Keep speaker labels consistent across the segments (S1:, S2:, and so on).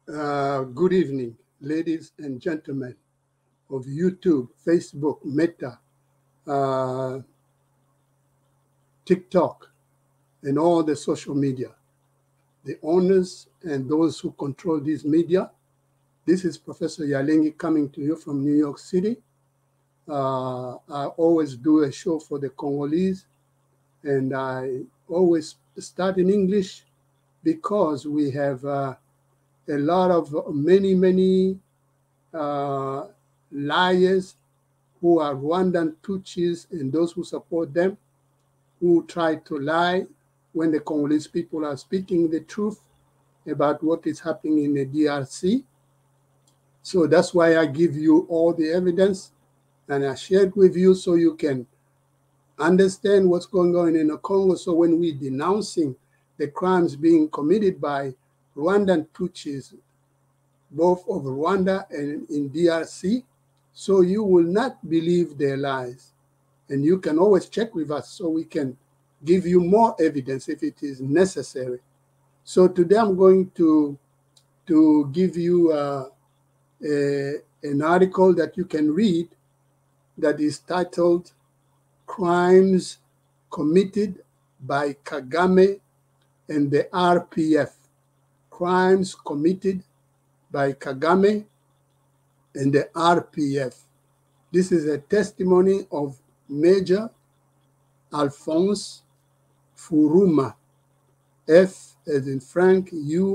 S1: Good evening, ladies and gentlemen of YouTube, Facebook, Meta, TikTok, and all the social media. The owners and those who control these media. This is Professor Yalengi coming to you from New York City. I always do a show for the Congolese, and I always start in English because we have a lot of many liars who are Rwandan Tutsis and those who support them, who try to lie when the Congolese people are speaking the truth about what is happening in the DRC. So that's why I give you all the evidence and I share it with you so you can understand what's going on in the Congo. So when we're denouncing the crimes being committed by Rwandan Tutsis, both of Rwanda and in DRC, so you will not believe their lies. And you can always check with us so we can give you more evidence if it is necessary. So today I'm going to give you an article that you can read that is titled Crimes Committed by Kagame and the RPF. Crimes committed by Kagame and the RPF. This is a testimony of Major Alphonse Furuma, F as in Frank,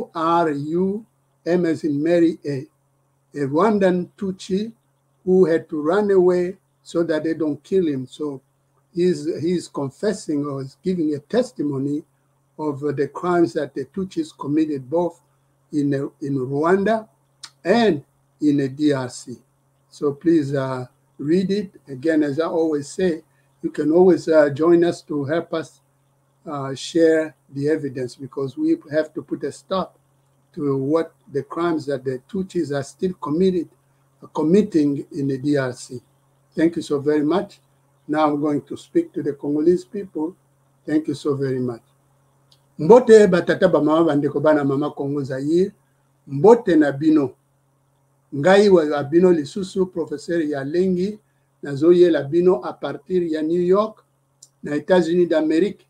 S1: U-R-U-M as in Mary A Rwandan Tutsi who had to run away so that they don't kill him. So he's confessing or is giving a testimony of the crimes that the Tutsis committed both in Rwanda and in the DRC. So please read it. Again, as I always say, you can always join us to help us share the evidence because we have to put a stop to what the crimes that the Tutsis are still committing in the DRC. Thank you so very much. Now I'm going to speak to the Congolese people. Thank you so very much. Mbote batata bamama bandeko bana mama Congo Zaire, mbote na bino. Ngai wa bino lisusu Professeur Yalengi nazoye la bino a partir ya New York na États-Unis d'Amérique.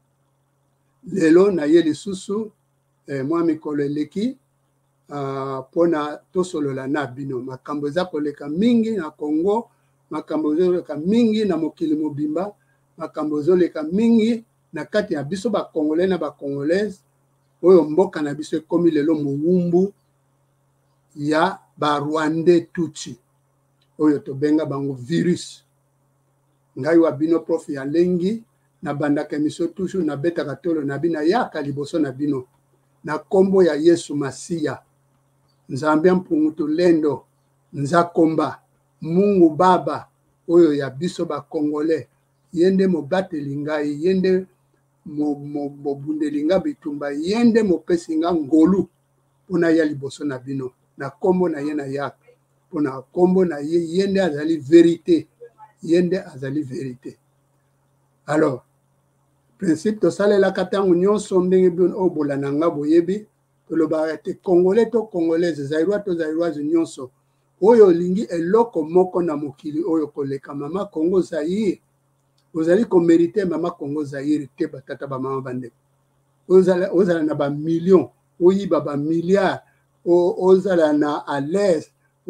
S1: Lelo na ye lisusu mwa mikolo eleki pona tosolola na bino makambo eza koleka mingi na Congo, makambo ezoleka mingi na mokili mobimba, makambo ezoleka mingi na kati ya biso ba Congolais na ba Congolaises oyo mboka na biso ekomi lelo muwumbu ya ba Rwandais Tutsi oyo tobenga bango virus. Ngai wa bino Prof Yalengi na bandaka miso tushu na beta katolo na bina yaka liboso na bino na kombo ya Yesu Masiya, Nzambe mpungutu lendo, Nzakomba, Mungu Baba oyo ya biso ba Congolais, yende mobateli ngai, yende mobundelinga bitumba, yende mopesinga ngolu pona ya liboso na bino na kombo na ye na yaka pona kombo na ye yende azali vérité, yende azali vérité. Alors principe to salela katangu nyonso ndenge bien obola nanga boyebi to loba te Congolais to Congolaise zairwa to zairwazi nyonso oyo lingi eloko moko na mokili oyo koleka mama Congo Zaire. Ozali ko mériter mama Congo Zaire te batata ba mama bande. Ozala na ba millions, oyiba ba milliards, ozala na à l'aise,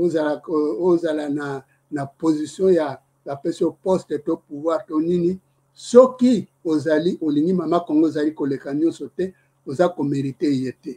S1: ozala na position ya la personne poste to pouvoir to nini. Soki ozali olingi mama Congo Zaire koleka nyonso te, oza ko mériter yete.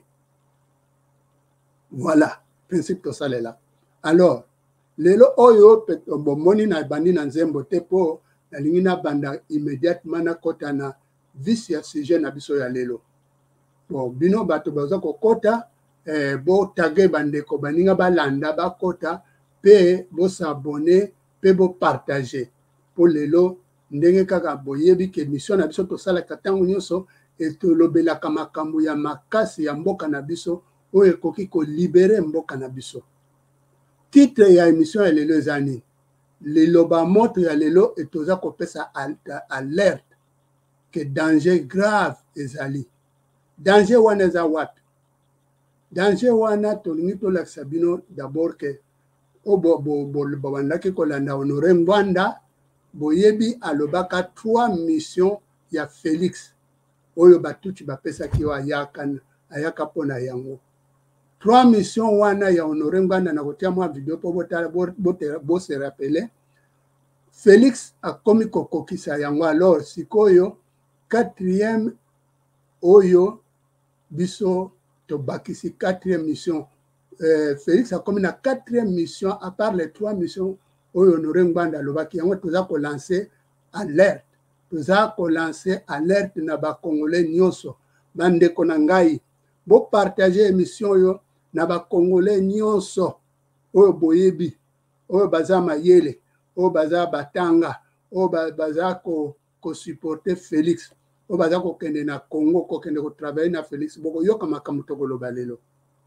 S1: Voilà, principe to salela. Alors, lelo oyo bomoni na bandi na nzembo te po na lingi na banda immédiatement na kota na visi ya sujet na biso ya lelo. Bon, bino bato baza kokota bo tagé bandeko baninga balanda bakota pe bo s'abonner pe bo partager. Po lelo ndenge kaka boyebi ke mission na biso to sala katango nyonso etolobelaka makambo ya makasi ya mboka na biso oyo ekoki ko libérer mboka na biso. Titre ya émission ya lelo ezani liloba moto ya lelo etoza kopesa alerte que danger grave ezali. Danger wana eza wapi? danger wana tolingi tolakisa bino d'abord ke o babandaki kolanda Honoré Ngwanda boyebi alobaka 3 missions ya Félix oyo batuti bapesaki yo ayaka mpona yango 3 missions wana ya Honoré Ngwanda na kotia mwa video po bose rappele Félix akomi kokokisa yango alors sikoyo 4e oyo biso tobakisi 4e mission Félix akomi na 4e mission à part les 3 missions oyo Honoré Ngwanda alobaki yango toza kolancer alerte toza kolancer alerte na bakongolais nyonso bandeko na ngai bopartage émission oyo na bakongolais nyonso oyo boyebi oyo baza mayele oyo baza batanga oyo baza kosupporte Félix oyo baza kokende na Congo kokende kotravaille na Félix bokoyoka makambo tokoloba lelo.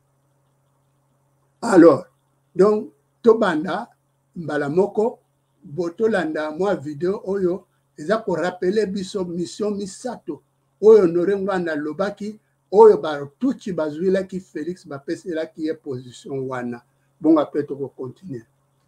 S1: Alors donc tobanda mbala moko botolanda mwa video oyo eza korapele biso mission misato oyo Honoré Ngwanda alobaki oyo batuti bazwilaki Félix bapeselaki ye position wana bongo apres tokokontinue.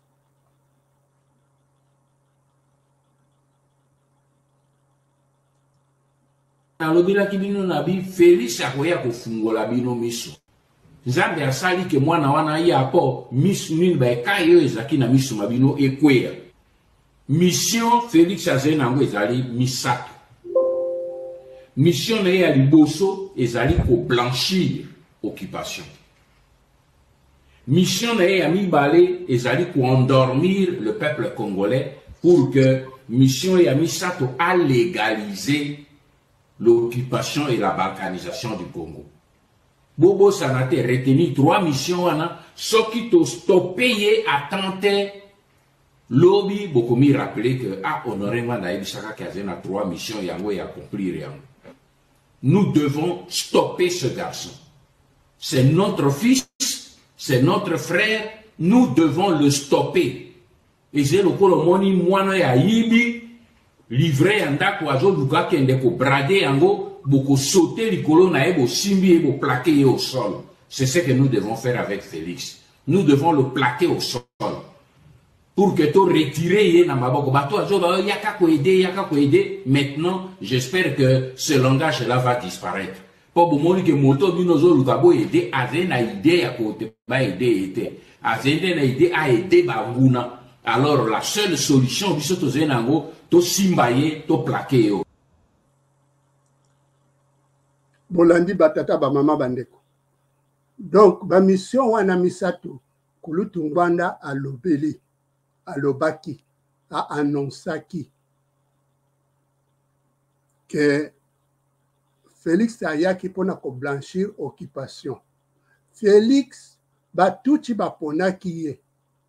S2: Alobelaki bino na bi Félix akoya kofungola bino miso nzambe asali ke mwana wana ya po miso nini baekayo ezaki na miso mabino ekwea mission Félix azali nango ezali misato mission na ye ya liboso ezali koblanchir occupation mission na ye ya mibale ezali koendormir le peuple congolais pour que mission ya misato a légaliser l'occupation et la balkanisation du Congo. Bobo Sanate retenu 3 missions wana soki to stopper à tenter lobby bokomi rappeler que Honoré Ngwanda ebisaka kazena 3 missions yango ya accomplir yango. Nous devons stopper ce garçon. C'est notre fils, c'est notre frère, nous devons le stopper. Et j'ai le kolomoni mwana ya yibi livré andako azoluka kende ko brader yango boko sauter likolo na ebo simbi ebo plaquer au sol. C'est ce que nous devons faire avec Félix. Nous devons le plaquer au sol pour que tu retires na maboko bato azoba yaka ko aider. Maintenant, j'espère que ce langage là va disparaître. Pour bomoni que moto bino zoluka bo aider azena idée ya ko te ba aider était. Azena idée a aider banguna. Alors la seule solution biso to zenango to simbaye to plaquer yo.
S1: Bolandi batata ba mama bandeko. Donc ba mission wana misato Kulutu Ngwanda alobeli alobaki a annonsaki que Félix ayaki pona ko blanchir occupation. Félix batuti baponaki ye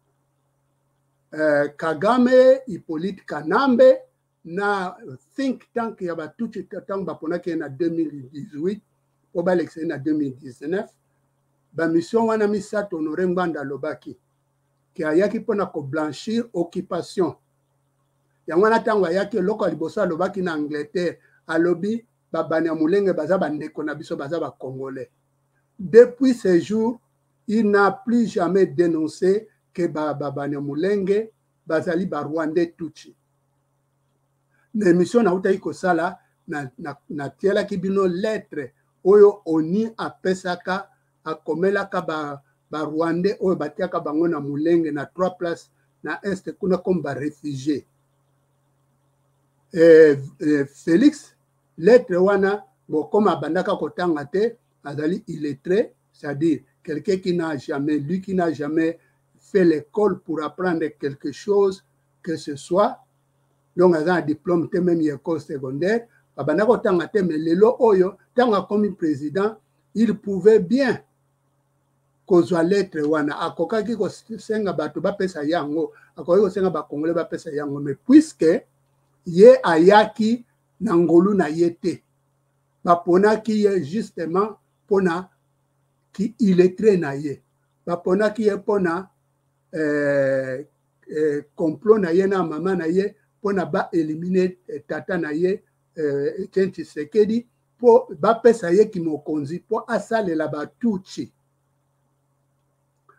S1: Kagame, Hippolyte Kanambe, na think tank ya batuti tank baponaki na 2018, po balexé na 2019, ba mission wana misato Honoré Ngwanda lobaki, ki ayaki pona ko blanchir occupation. Yango wana tango ayaki loko liboso lobaki na Angleterre, alobi Banyamulenge baza bandeko na biso baza ba Congolais. Depuis ce jour, il n'a plus jamais dénoncé que Banyamulenge bazali ba Rwandais tuchi. L'émission na uta iko sala na tiela ki bino lettre oyo oni apesaka akomelaka ba Rwandais oyo batiaka bango na Mulenge na 3 places na est kuna comme ba réfugiés. Félix lettre wana bokoma bandaka kotanga te azali illettré, c'est-à-dire quelqu'un qui n'a jamais lu, qui n'a jamais fait l'école pour apprendre quelque chose que ce soit. Donc azan un diplôme te même école secondaire bandaka kotanga te mais lelo oyo tanga comme président il pouvait bien kozwa lettre wana akokaki ko senga bato ba pesa yango akoki ko senga ba congolais ba pesa yango mais puisque ye ayaki na ngolu na yete baponaki ye justement pona ki illettré na ye baponaki ye pona complot na ye na mama na ye pona ba éliminer tata na ye Etienne Tshisekedi po ba pesa ye ki mokonzi po asalela batuchi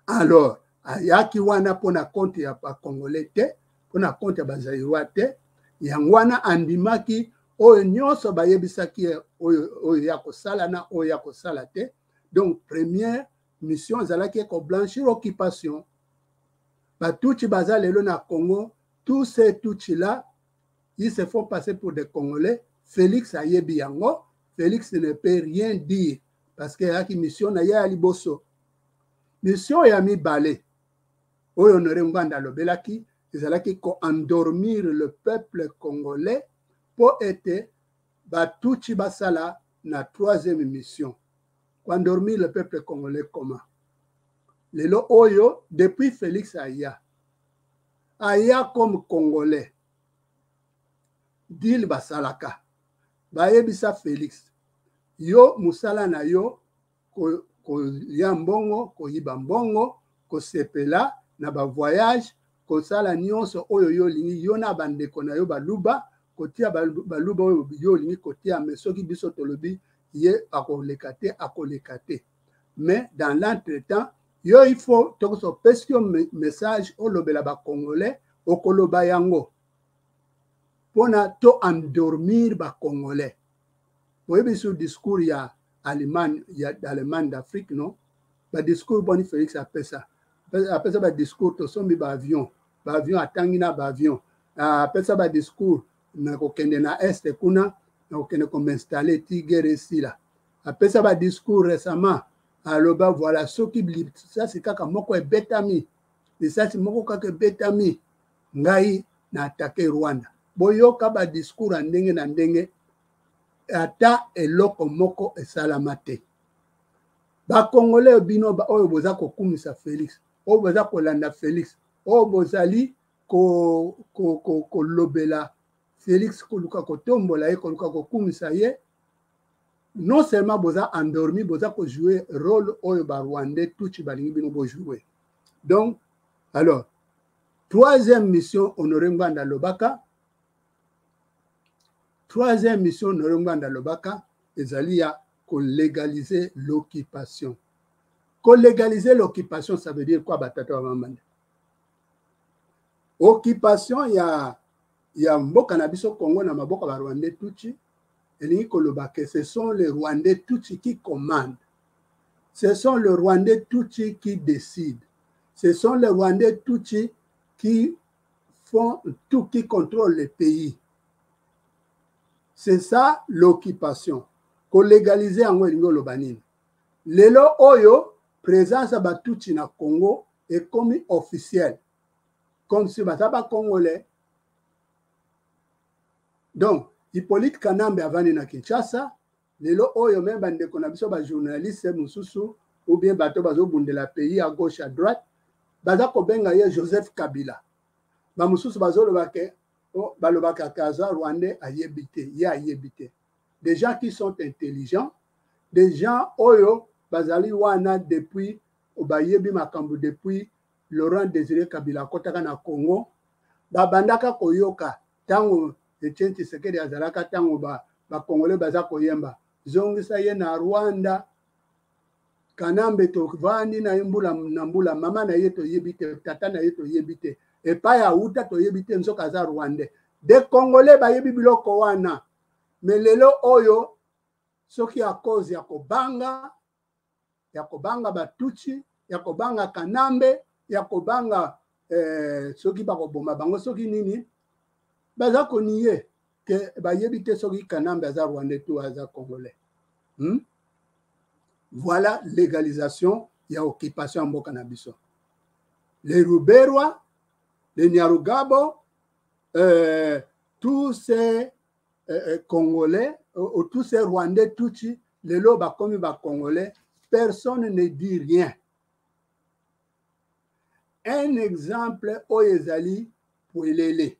S1: Alors, ayaki wana pona compte ya ba Congolais te, pona compte ya Bazaïrois te, yangwana andimaki oyo nyonso bayebisaki oyo ya kosala na oyo ya kosala te. Donc première mission ezalaki ko blanchir occupation. Batuchi baza lelo na Congo, tous ces Tutsi là, ils se font passer pour des Congolais. Félix ayebi yango, Félix ne peut rien dire parce que yaki mission na ya liboso. Mission ya mibale oyo Honoré Ngwanda lobelaki ezalaki ko endormir le peuple congolais pour être Batuchi basala na troisième mission. Endormir le peuple congolais comment? Lelo oyo depuis Félix aya comme Congolais dil basalaka bayebisa Félix yo musala na yo ko ya mbongo ko yiba mbongo ko sepela na ba voyage ko sala nyonso oyo yo lingi yo na bandeko na yo baluba kotia baluba oyo yo lingi kotia mesoki biso tolobi ye akoleka te. Mais dans l'entretemps yo il faut tokoso pesio message o lobela ba Congolais o koloba yango pona to endormir ba Congolais. Vous voyez sur discours il y a Allemagne d'Afrique non, ba discours boni Félix appelle ça ba discours to sombi ba avion atangi na ba avion appelle ça ba discours na kokende na est kuna na kokende ko m'installer tigere sila appelle ça ba discours récemment. Alors, voilà, ce qui ça c'est kaka moko betami. Et ça c'est moko kaka betami. Ngai na attaqué Rwanda. Boyoka ba discours ndenge na ndenge ata eloko moko esalamate. Ba Congolais bino ba oyo boza ko kumisa Félix. Oyo boza ko landa Félix. Oyo bozali ko lobela Félix ko luka ko tombola ye ko luka ko kumisa ye. Non seulement boza endormi, boza ko jouer rôle oyo ba Rwandais Tutsi balingi bino bo jouer. Donc, alors, troisième mission Honoré Ngwanda Lobaka. Troisième mission Honoré Ngwanda Lobaka, ezali ya ko légaliser l'occupation. Ko légaliser l'occupation, ça veut dire quoi batata wa mamande? Occupation ya mboka na biso Congo na maboka ba Rwandais Tutsi. Ce sont les Rwandais Tutsi qui commandent. Ce sont les Rwandais Tutsi qui décident. Ce sont les Rwandais Tutsi qui font tout, qui contrôlent le pays. C'est ça l'occupation. Qu'on légalise en Lobanine. Lelo Oyo, présence à Batutsi na Congo, est comme officiel. Comme si Bataba Congolais. Donc, Hippolyte Kanambe avani na Kinshasa, lelo oyo même bandeko na biso ba journaliste mususu ou bien bato bazo bundela pays à gauche à droite, baza ko benga ye Joseph Kabila. Ba mususu bazo lobake balobaka kaza Rwandais ayebite, ya ayebite. Des gens qui sont intelligents, des gens oyo bazali wana depuis obayebi makambo depuis Laurent Désiré Kabila kotaka na Congo, babandaka koyoka tango Etienne Tshisekedi azalaka tango ba Congolais baza koyemba zongisa ye na Rwanda Kanambe to vandi na mbula mama na ye to yebite tata na ye to yebite epa ya uta to yebite nzoka za Rwandais de Congolais bayebi biloko wana melelo oyo soki a cause ya kobanga Batutsi ya kobanga Kanambe ya kobanga soki bakoboma bango soki nini baza koniye ke bayebite soki Kanambe aza Rwandais tout aza Congolais. Voilà légalisation ya occupation en mboka na biso. Les Ruberwa, les Nyarugabo, tous ces Congolais, tous ces Rwandais Tutsi, les loba comme ba Congolais, personne ne dit rien. Un exemple oyezali Pouelele.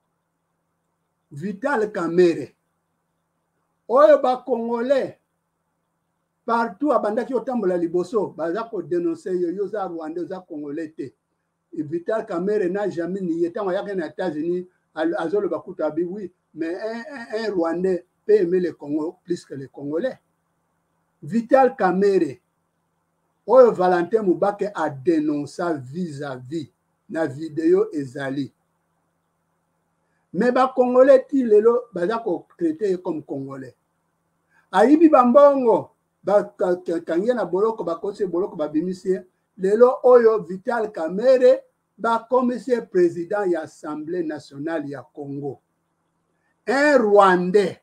S1: Vital Kamerhe. Oyo ba Congolais partout abandaki otambola liboso baza ko dénoncer yo za Rwandais za Congolais te. Vital Kamerhe n'a jamais nié tant yaka na États-Unis azolo bakuta bi oui mais un Rwandais peut aimer le Congo plus que les Congolais. Vital Kamerhe oyo Valentin Mubake a dénoncé vis-à-vis na vidéo ezali. Mais ba Congolais ti lelo baza ko traiter comme Congolais. Ayibi bambongo ba kangie na boloko ba kose boloko ba bimisie lelo oyo Vital Kamerhe ba commissaire président ya Assemblée nationale ya Congo. Un Rwandais.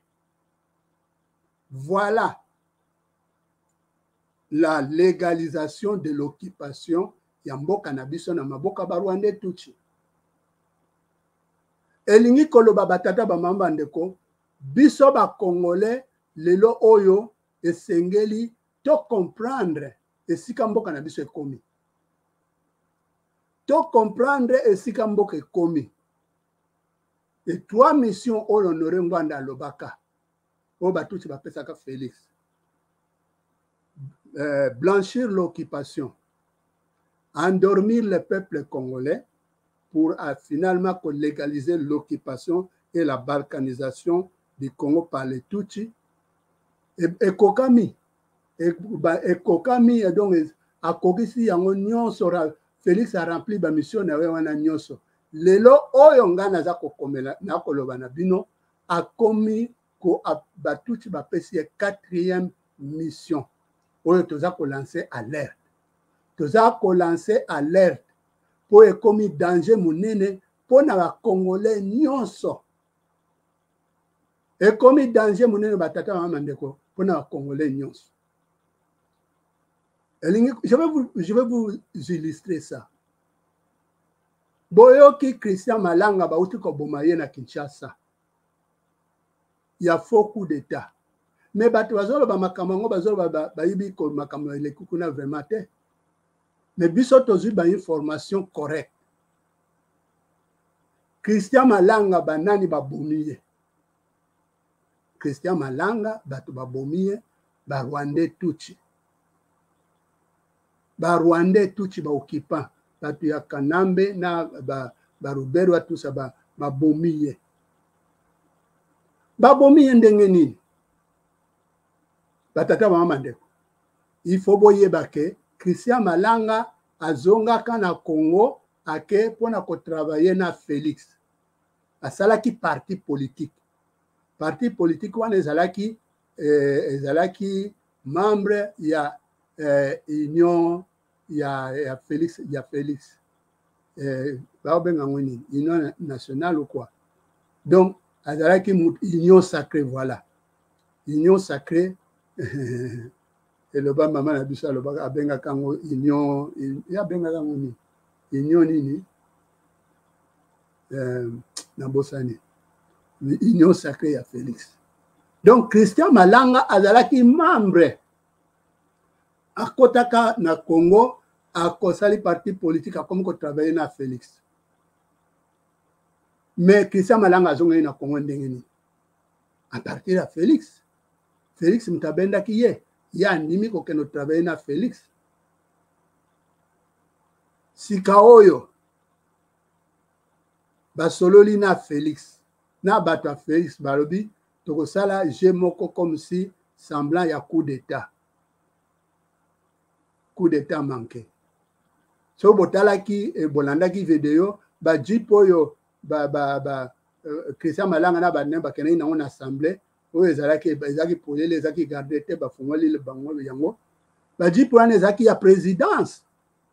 S1: Voilà la légalisation de l'occupation ya mboka na biso na maboka ba Rwandais tuchi. Elingi koloba batata ba mamba ndeko biso ba Congolais lelo oyo esengeli to comprendre esika mboka na biso ekomi. To comprendre esika mboka ekomi. Et trois missions au Honoré Ngwanda Lobaka. Au Batuchi Bapesaka Félix. Blanchir l'occupation. Endormir le peuple congolais pour finalement légaliser l'occupation et la balkanisation du Congo par les Tutsis. Et Kokami. Et Kokami, donc, à Kokisi, Félix a rempli la mission de Wana Nyonso. Lelo oyo nga naza kokomela na koloba na bino akomi ko batuti bapesi 4e mission oyo toza ko lancer alerte. Toza ko lancer alerte po ekomi danger munene po na ba Congolais nyonso. Ekomi danger munene batata mama ndeko po na ba Congolais nyonso. Je vais vous illustrer ça. Boyoki Christian Malanga bauti ko bomaye na Kinshasa. Il y a faux coup d'état. Mais bato bazolo ba makamango bazolo ba yibi ko makambo le kukuna vraiment te. Mais biso tozu ba information correcte. Christian Malanga banani ba bomiye. Christian Malanga bato ba bomiye ba Rwandais tuchi. Ba Rwandais tuchi ba occupant. Batu ya Kanambe na Barubero tout ça ba bomiye. Ba bomiye ndenge nini? Batata mama ndeko. Il faut boyeba ke Christian Malanga azonga kana Congo ake pona ko travailler na Félix. Asalaki parti politique. Parti politique wana ezalaki membre ya Union il y a Félix, Union nationale ou quoi. Donc, azalaki union sacrée, voilà. Union sacrée, et le bas maman a dit ça, le bas abenga kango union, ya benga kango ni, union nini, nabosani, union sacrée à Félix. Donc, Christian Malanga azalaki membre à Kotaka na Congo, à Kosali parti politique, à comme travailler na Félix. Mais Christian Malanga a zonga na Congo ndengeni. À partir de Félix. Félix mtabenda kiye. Ya nimi ko keno travailler na Félix. Sikaoyo. Basololi na Félix. Na bato Félix balobi. Toko sala jemoko comme si semblant ya coup d'état. Coup d'état manqué. So botalaki e bolandaki vidéo ba jipoyo Christian Malanga na ba nemba kenai na on assemblée o ezalaki polele ezaki garder te ba fungoli le bango yango ba jipo ane ezaki ya présidence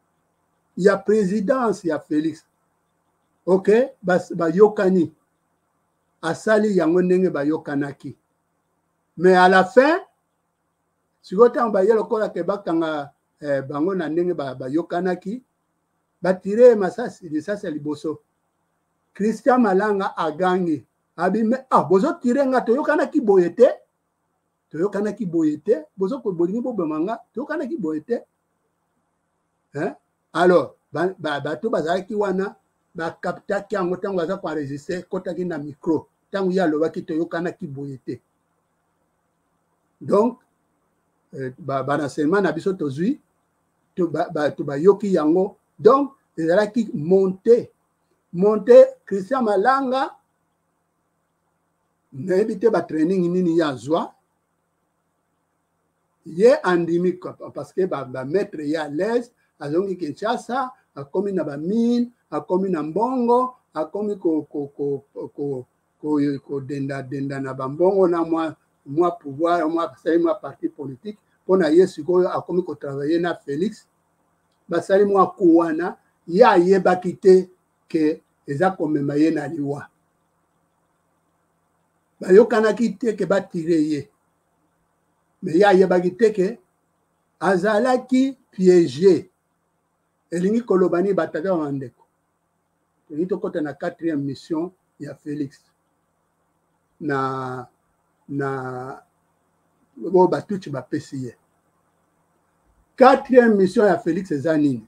S1: ya Félix. OK ba yokani asali yango ndenge ba yokanaki. Mais à la fin si gotan ba yelo kola ke bakanga bango na ndenge ba yokanaki batire masasi lisasi liboso. Christian Malanga agangi abime bozo tire nga toyokanaki boyete bozo ko bolingi bo bemanga toyokanaki boyete alors bato bazalaki wana bakaptaki yango ntango baza koenregistre kotaki na micro ntango ye alobaki toyokanaki boyete. Donc banasenema na biso tozwi bayoki yango. Donc ezalaki monté Christian Malanga nayebi te ba training nini ya zwa ye andimi parce que ba maître ya à l'aise azongi Kinshasa akomi na ba mine akomi na mbongo akomi ko denda na bambongo na moi pouvoir moi parti politique pona ye sikoyo akomi ko travailler na Félix basali moi kuwana ya yebaki te ke eza komema ye na liwa bayokanaki te ke batire ye mais ya yebaki te ke azalaki piégé elingi kolobani batata wa ndeko elingi tokota na 4e mission ya Félix na bo batuchi bapesi ye 4e mission ya Félix eza nini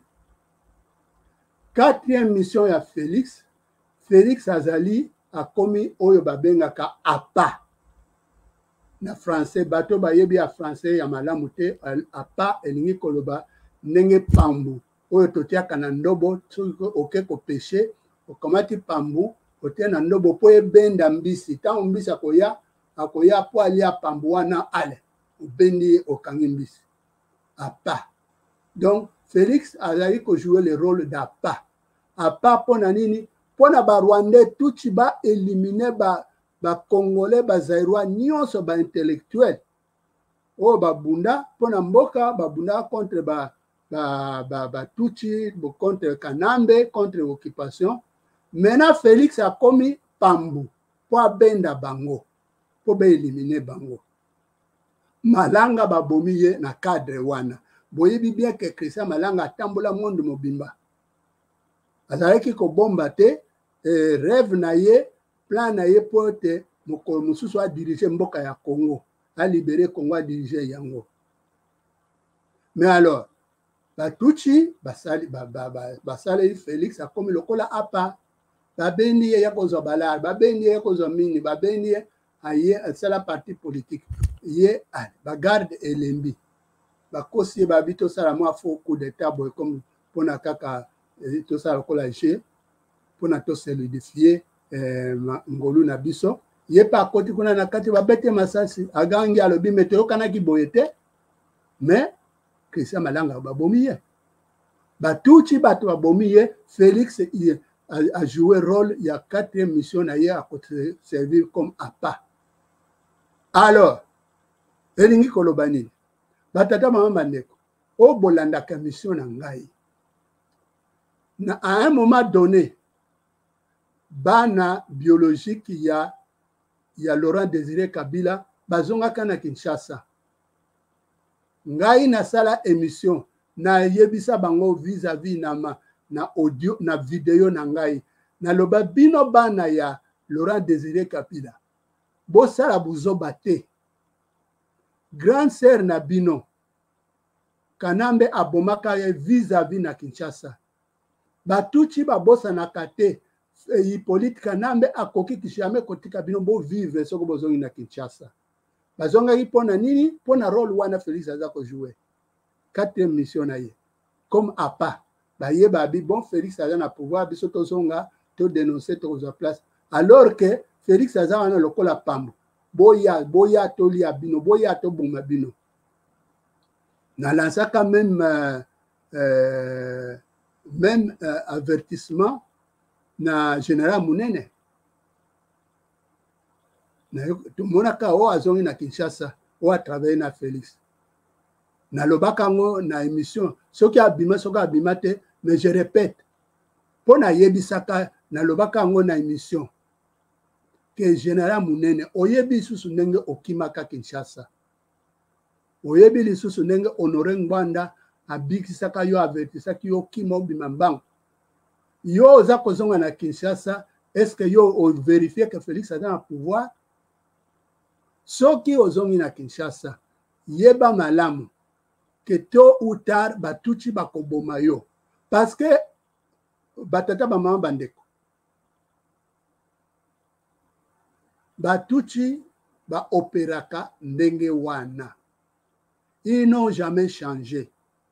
S1: 4e mission ya Félix azali akomi oyo babengaka apa na français bato bayebi ya français ya malamu te apa elingi koloba ndenge pambu oyo totiaka na ndobo soki oke kopeshe okamati pambu otia na ndobo po ebenda mbisi ntango mbisi akoya po alia pambu wana ale obendi okangi mbisi apa donc Félix azali kojouer le rôle d'apa apa mpona nini mpona barwandais tuti baélimine bacongolais bazairwa nyonso baintellectuel oyo babunda mpona mboka babunda contre batuti contre Kanambe contre occupation maintenant Félix akomi pambu po abenda bango po baélimine bango Malanga babomi ye na cadre wana boyebi bien que Christian Malanga atambola monde mobimba azalaki kobomba te rêve na ye plan na ye po te mokolo mosusu adirige mboka ya Congo alibere Congo adirige yango mais alors batuchi basali Félix akomi lokola apa babendi ye ya kozwa balare babendi ye ya kozwa mini babendi ye aye asala parti politique ye bagarde elembi bakosi ye babi tosala mwa faux coup d'état boye comme mpona kaka tosala lokola je mpona tosolidifier ngolu na biso ye pa akoti kuna na kati babete masasi agangi alobi me toyokanaki boye te mais Christian Malanga babomi ye batuchi bato babomi ye Félix a joué rôle ya 4e mission na ye a servir comme apa alors elingi koloba nini batata mama bandeko oyo bolandaka mission na ngai à un moment donné bana biologique ya Laurent Désiré Kabila bazongaka na Kinshasa ngai nasala émission na yebisa bango vis-à-vis na audio na video na ngai naloba bino bana ya Laurent Désiré Kabila bosala buzoba te grande sœur na bino Kanambe abomaka ye vis-à-vis na Kinshasa batuchi babosanaka te Hippolyte Kanambe akoki kishame kotika bino bo vivre soko bozongi na Kinshasa bazongaki mpona nini mpona rôle wana Félix aza kojouer 4e mission na ye comme apa bayeba bi bon Félix aza na pouvoir biso tozonga to dénoncer tokozwa place alors que Félix aza wana lokola pambo boya tolia bino boya toboma bino nalansaka même avertissement na général Munene tomonaka o azongi na Kinshasa o atravaille na Félix nalobaka ngo na émission soki abima te mais je répète mpona yebisaka nalobaka ngo na émission que général Munene oyebi lisusu ndenge okimaka Kinshasa oyebi lisusu ndenge Honoré Ngwanda abikisaka yo avertisaki yo kima obima mbango yo oza kozonga na Kinshasa est-ce que yo ovérifie que Félix aza na pouvoir soki ozongi na Kinshasa yeba malamu que tôt ou tard batuchi bakoboma yo parce que batata bamama bandeko batuchi baopéraka ndenge wana ils n'ont jamais changé.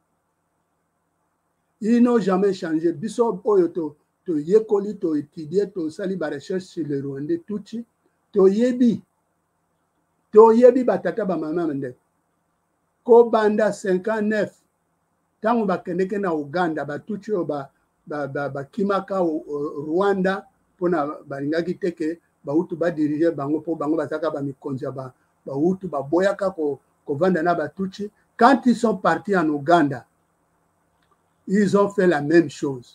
S1: Ils n'ont jamais changé. Biso oyo to yekoli to étudier to sali ba recherche sur le Rwandais tuchi to yebi batata ba mama mende kobanda 59 tango bakendeke na Uganda batuchi oyo bakimaka Rwanda mpona balingaki teke bautu badirige bango mpo bango bazaka bamikonzi ya bautu baboyaka kovanda na batuchi. Quand ils sont partis en Ouganda, ils ont fait la même chose.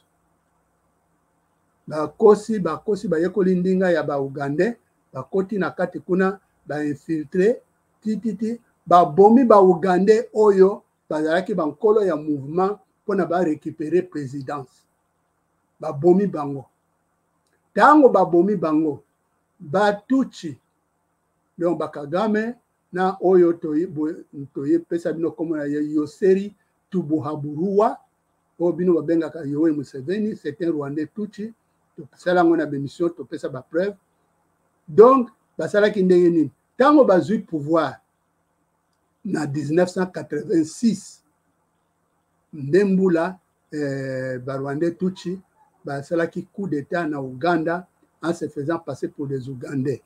S1: Bakosi bayekoli ndinga ya Ougandais, bakoti na kati kuna infiltré tititi babomi Ougandais oyo bazalaki bankolo ya mouvement mpona récupérer présidence. Babomi bango. Tango babomi bango, batuchi donc Bakagame na oyo toye pesa bino komo na Yoseri Tubuhaburua o bino babengaka Yoweri Museveni, c'est un Rwandais Tutsi. Topesala ngo na bémission, topesa ba preuve. Donc basalaki ndenge nini tango bazui pouvoir na 1986 ndembula Rwandais Tutsi basalaki coup d'état na Uganda en se faisant passer pour des Ougandais.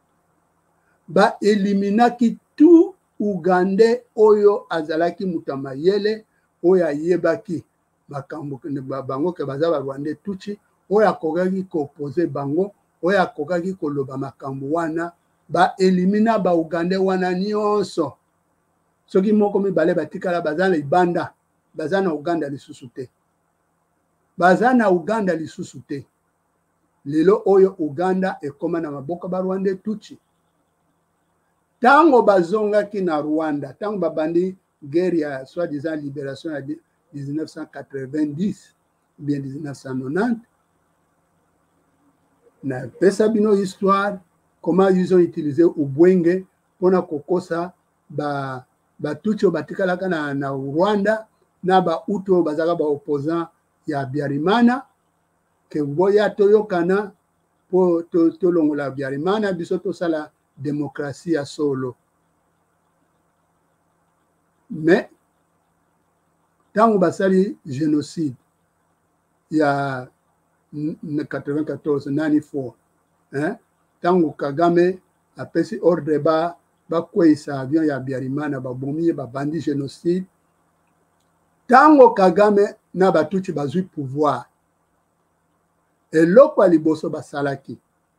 S1: Eliminaki tout Ougandais oyo azalaki mutamayele oyo ayebaki makambo bango ke baza Rwandais Tutsi oyo akokaki koopose bango oyo akokaki koloba makambo wana elimina Ougandais wana nyonso. Soki moko mibale batikala baza na libanda baza na Uganda lisusu te. Baza na Uganda lisusu te. Lelo oyo Uganda ekoma na maboka Rwandais Tutsi. Tango bazongaki na Rwanda, tango babandi guerre ya soi-disant libération ya 1990 ou bien 1990, na pesa bino histoire comment ils ont utilisé Ubwenge pona kokosa Tutsi batikalaka na Rwanda na Hutu bazaka opposant ya Habyarimana ke boya toyokana po tolongola Habyarimana biso tosala démocratie à solo. Mais tango basali génocide il y a 94 94 hein tango Kagame apesi ordre bakwesa avion ya Habyarimana babomi babandi génocide. Tango Kagame na batuchi bazui pouvoir eloko liboso basalaki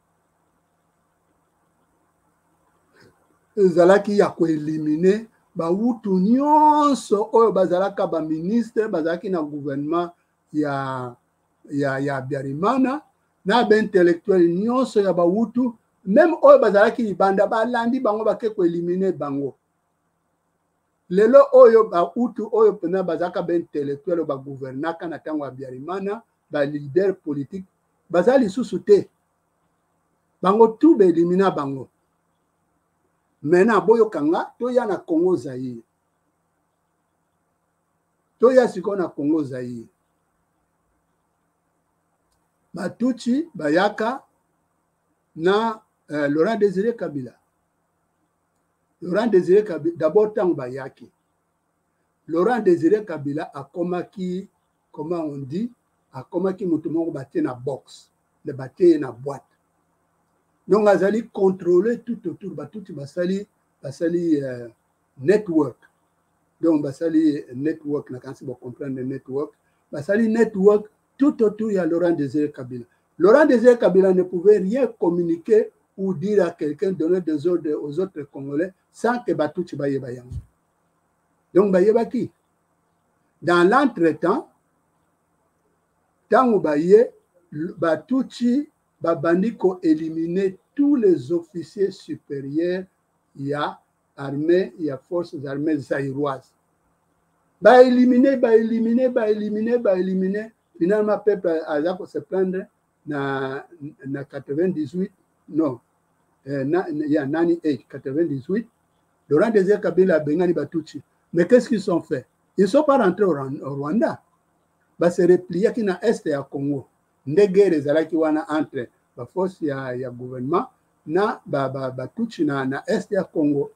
S1: ezalaki ya koelimine Hutu nyonso oyo bazalaka ministre bazalaki na gouvernement ya Habyarimana na intellectuel nyonso ya Hutu même oyo bazalaki libanda balandi bango bake koelimine bango. Lelo oyo Hutu oyo pena bazalaka intellectuel gouvernaka na tango Habyarimana leader politique bazali lisusu te bango tout elimina bango. Maintenant boyo kanga toya na Congo Zaïre. Toya siko na Congo Zaïre. Batuchi bayaka na Laurent Désiré Kabila. Laurent Désiré Kabila d'abord tango bayaki. Laurent Désiré Kabila akomaki, comment on dit, akomaki mutumongo batie na box, le batie na boîte. Donc azali contrôler tout autour batuti basali network. Donc basali network na kansi bo comprendre network. Basali network tout autour ya Laurent Désiré Kabila. Laurent Désiré Kabila ne pouvait rien communiquer ou dire à quelqu'un, donner des ordres aux autres Congolais sans que batuti bayeba yango. Donc bayeba ki dans l'entretemps tango baye batuti babandi ko éliminer tous les officiers supérieurs ya armée ya forces armées zaïroises. Éliminer finalement peuple a se prendre na 98 non ya 98 Laurent Désiré Kabila bengani batuchi. Mais qu'est-ce qu'ils ont fait? Ils ne sont pas rentrés au Rwanda. Se replier qui na est ya Congo. Ndege rezalaki wana entre ba force ya gouvernement na batuchi na est ya Congo.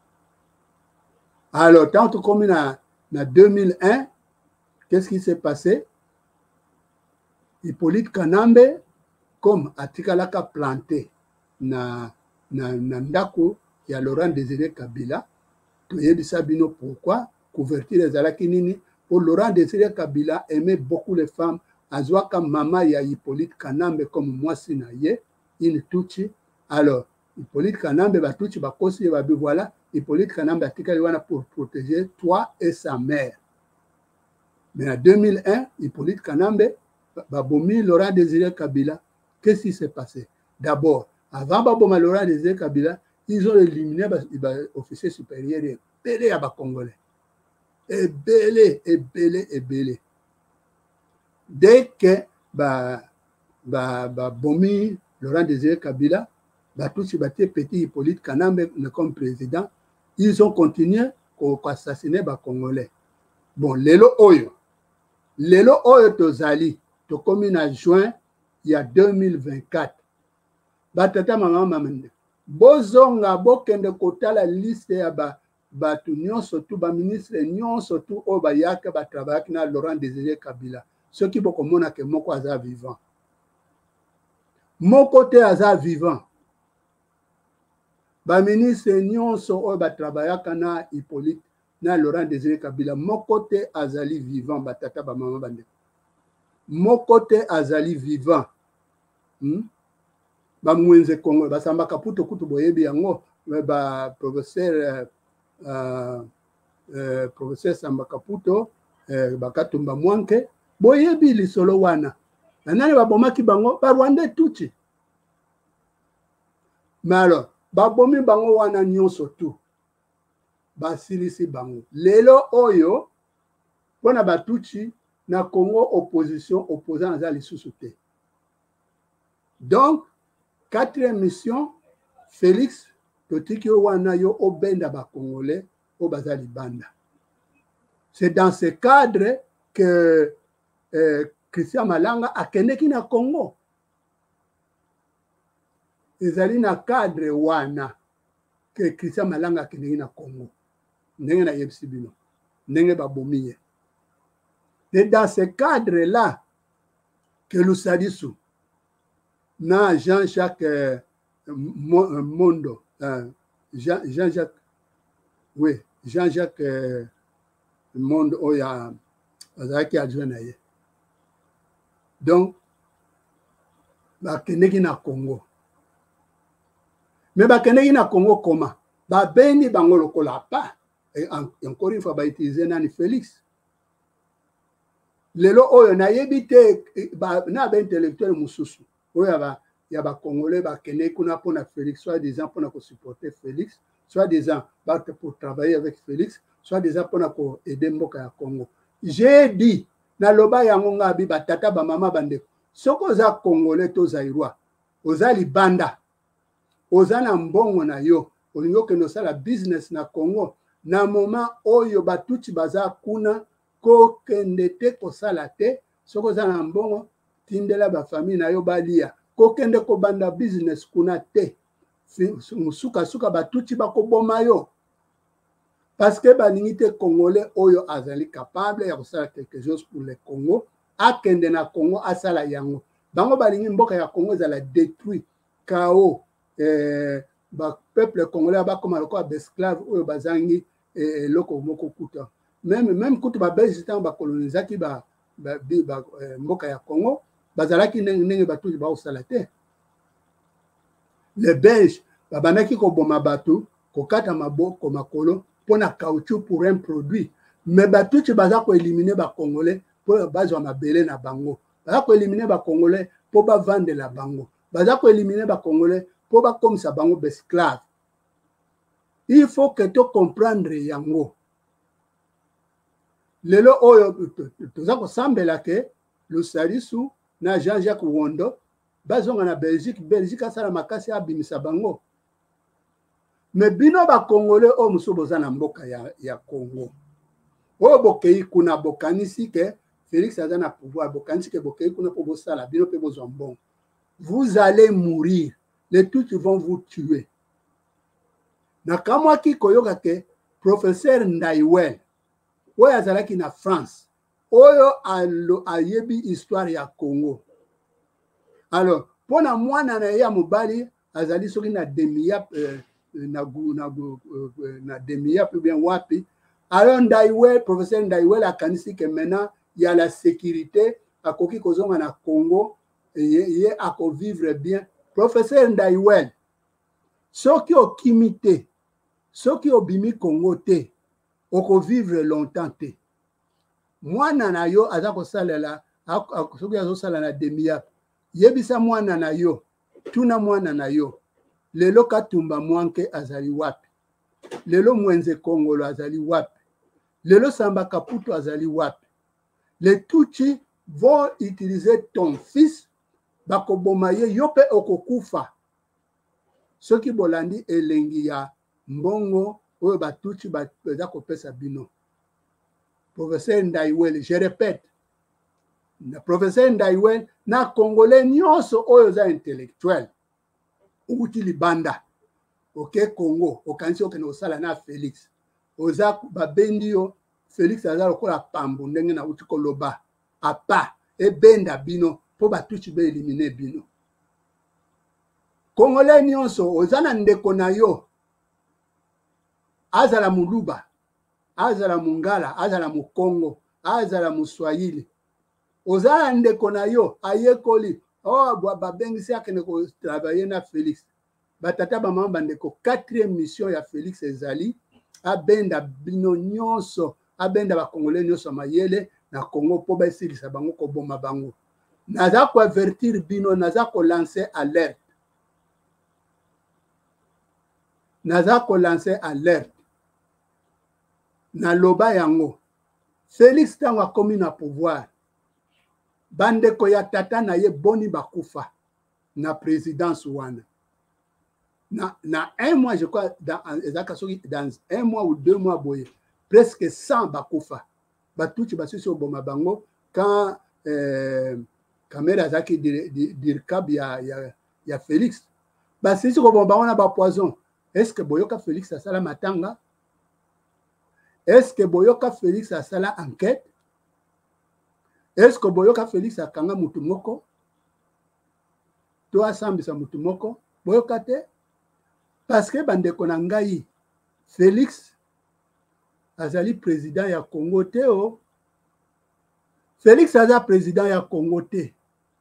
S1: Alors tant comme na 2001, qu'est-ce qui s'est passé? Hippolyte Kanambe comme atikalaka planté na ndako ya Laurent Désiré Kabila toyebisa bino pourquoi couverture ezalaki nini. Pour Laurent Désiré Kabila aimait beaucoup les femmes. Azwaka mama ya Hippolyte Kanambe comme moi sinaye une Tutsi. Alors Hippolyte Kanambe ba Tutsi ba kosi ba voilà Hippolyte Kanambe atikali wana pour protéger toi et sa mère. Mais en 2001 Hippolyte Kanambe ba bomi Laurent Désiré Kabila. Qu'est-ce qui s'est passé? D'abord, avant baboma Laurent Désiré Kabila, ils ont éliminé les officiers supérieurs et belé à Congolais. Et belé. Dès que bomi Laurent Désiré Kabila, tout ce petit Hippolyte Kanambe comme président, ils ont continué à assassiner les Congolais. Bon, lelo oyo tozali, to commune en juin, il y a 2024. Batata maman mamende. Bozonga bokende kota la liste ya batu nyonso tu ba ministre nyonso tu o ba yaka ba travailler na Laurent Désiré Kabila. Ceux qui boko mona ke moko aza vivant. Moko te aza vivant. Ba ministre nyonso o ba travailler na Hippolyte na Laurent Désiré Kabila. Moko te azali vivant batata ba maman bande. Moko te azali vivant. Ba mwenze Congo basamba kaputo kutu boyebi yango ba professeur Samba Kaputo bakatumba mwanke boyebi lisolo wana nani babomaki bango ba Rwanda Tutsi. Mais alors babomi bango wana nyonso tu basilisi bango lelo oyo pona Batutsi na Congo opposition opposant à lisusu te. Donc quatrième mission Félix totiki wana yo obenda ba Congolais au bazali banda. C'est dans ce cadre que Christian Malanga a kendeki na Congo. Ezali na cadre wana que Christian Malanga a kendeki na Congo. Ndenge na yebisi bino. Ndenge ba bomiye. C'est dans ce cadre-là que Lusadisu na Jean-Jacques Mondo, Jean-Jacques, oui, Jean-Jacques Mondo, oh, ya azaki adjoint na ye. Donc, bakendeki na Congo. Mais bakendeki na Congo comment? Ba beni bango lokola pa. Et encore une fois, ba utiliser nani Félix. Lelo oyo na yebite na ba intellectuel mususu. Oyo ya ba Congolais ba kene kuna pona Félix, soit des gens pour supporter Félix, soit des gens pour travailler avec Félix, soit des gens pour aider mboka ya Congo. J'ai dit na loba ya ngonga bi batata ba mama bande. Soko za Congolais to zairwa. Oza libanda. Oza na mbongo na yo. Olingo ke no sala business na Congo. Na moment oyo Batutsi baza kuna ko kende te ko sala te. Soko za na mbongo tindela ba famille na yo balia. Ko kende ko banda business kuna te. Suka Batutsi bako boma yo. Parce que balingi Congolais oyo azali capable ya kosala quelque chose pour le Congo. Akende na Congo asala yango. Bango balingi mboka ya Congo ezala détruit. Kao ba peuple congolais ba comme loko esclave oyo bazangi loko moko kuta. Même kutu ba belge tant ba colonisaki ba mboka ya Congo bazalaki ndenge batu ba osala te. Les Belges babanaki ko boma batu ko kata maboko makolo pona caoutchouc pour un produit. Mais batu ci baza ko éliminer ba Congolais pour bazwa mabele na bango. Baza ko éliminer ba Congolais pour ba vendre la bango. Baza ko éliminer ba Congolais pour ba comme ça bango esclave. Il faut que tu comprendre yango. Lelo oyo toza ko sambela ke Lusadisu na Jean-Jacques Wondo bazonga na Belgique asala makasi abimisa bango. Mais bino ba Congolais o musoboza na mboka ya Congo. O bokei kuna bokanisi ke Félix aza na pouvoir bokanisi ke bokei kuna po bosala bino pe bozwa mbongo. Vous allez mourir. Les Tutsis vont vous tuer. Nakamwa ki koyoka ke professeur Ndaiwel oyo azalaki na France oyo ayebi histoire ya Congo. Alors pona mwana na ya mobali azali soki na na Demiap ou bien wapi. Alors Ndaiwel, professeur Ndaiwel a kanisi que maintenant il y a la sécurité à koki kozonga na Congo et à vivre bien. Professeur Ndaiwel, ceux qui ont kimité, ceux qui ont bimi Congo te, oko vivre longtemps te. Mwana na yo azako salela, soki azo sala na Demiap. Yebisa mwana na yo, tuna mwana na yo. Lelo Katumba Mwanke azali wapi? Lelo Mwenze Kongolo azali wapi? Lelo Samba Kaputo azali wapi? Les Tutsi vont utiliser ton fils, bakobomaye yope okokufa. Ce qui bolandi elengi ya mbongo oyo Batutsi baza kopesa bino. Professeur Ndaiwel, je répète, le professeur Ndaiwel na Congolais nyonso oyo za intellectuel. Uti libanda. Ok Congo, okanisi okene osala na Félix. Oza babendi yo Félix aza lokola pambo ndenge na uti koloba. Apa ebenda bino po Batutsi be eliminer bino. Congolais nyonso oza na ndeko na yo. Azala muluba, azala mungala, azala mukongo, azala muswahili. Oza ndeko na yo ayekoli oh babengisi akene ko travailler na Félix. Batata ba mamba ndeko 4e mission ya Félix ezali abenda bino nyonso, abenda ba Congolais nyonso mayele na Congo po basilisa bango ko boma bango. Naza ko avertir bino, naza ko lancer alerte. Naza ko lancer alerte. Na loba yango. Félix tango akomi na pouvoir. Bandeko ya tata na ye boni bakufa na présidence wana. Na un mois, je crois, dans un mois ou 2 mois, boye, presque 100 bakufa. Batouchi basusi oboma bango quand caméra zaki dirkab ya Félix. Basisi oboma bango na ba poison. Est-ce que boyoka Félix asala matanga? Est-ce que boyoka Félix asala enquête? Est-ce que boyoka Félix akanga mutu moko? To asambisa mutu moko? Boyoka te? Parce que bandeko na ngai Félix azali président ya Congo te o. Félix aza président ya Congo te.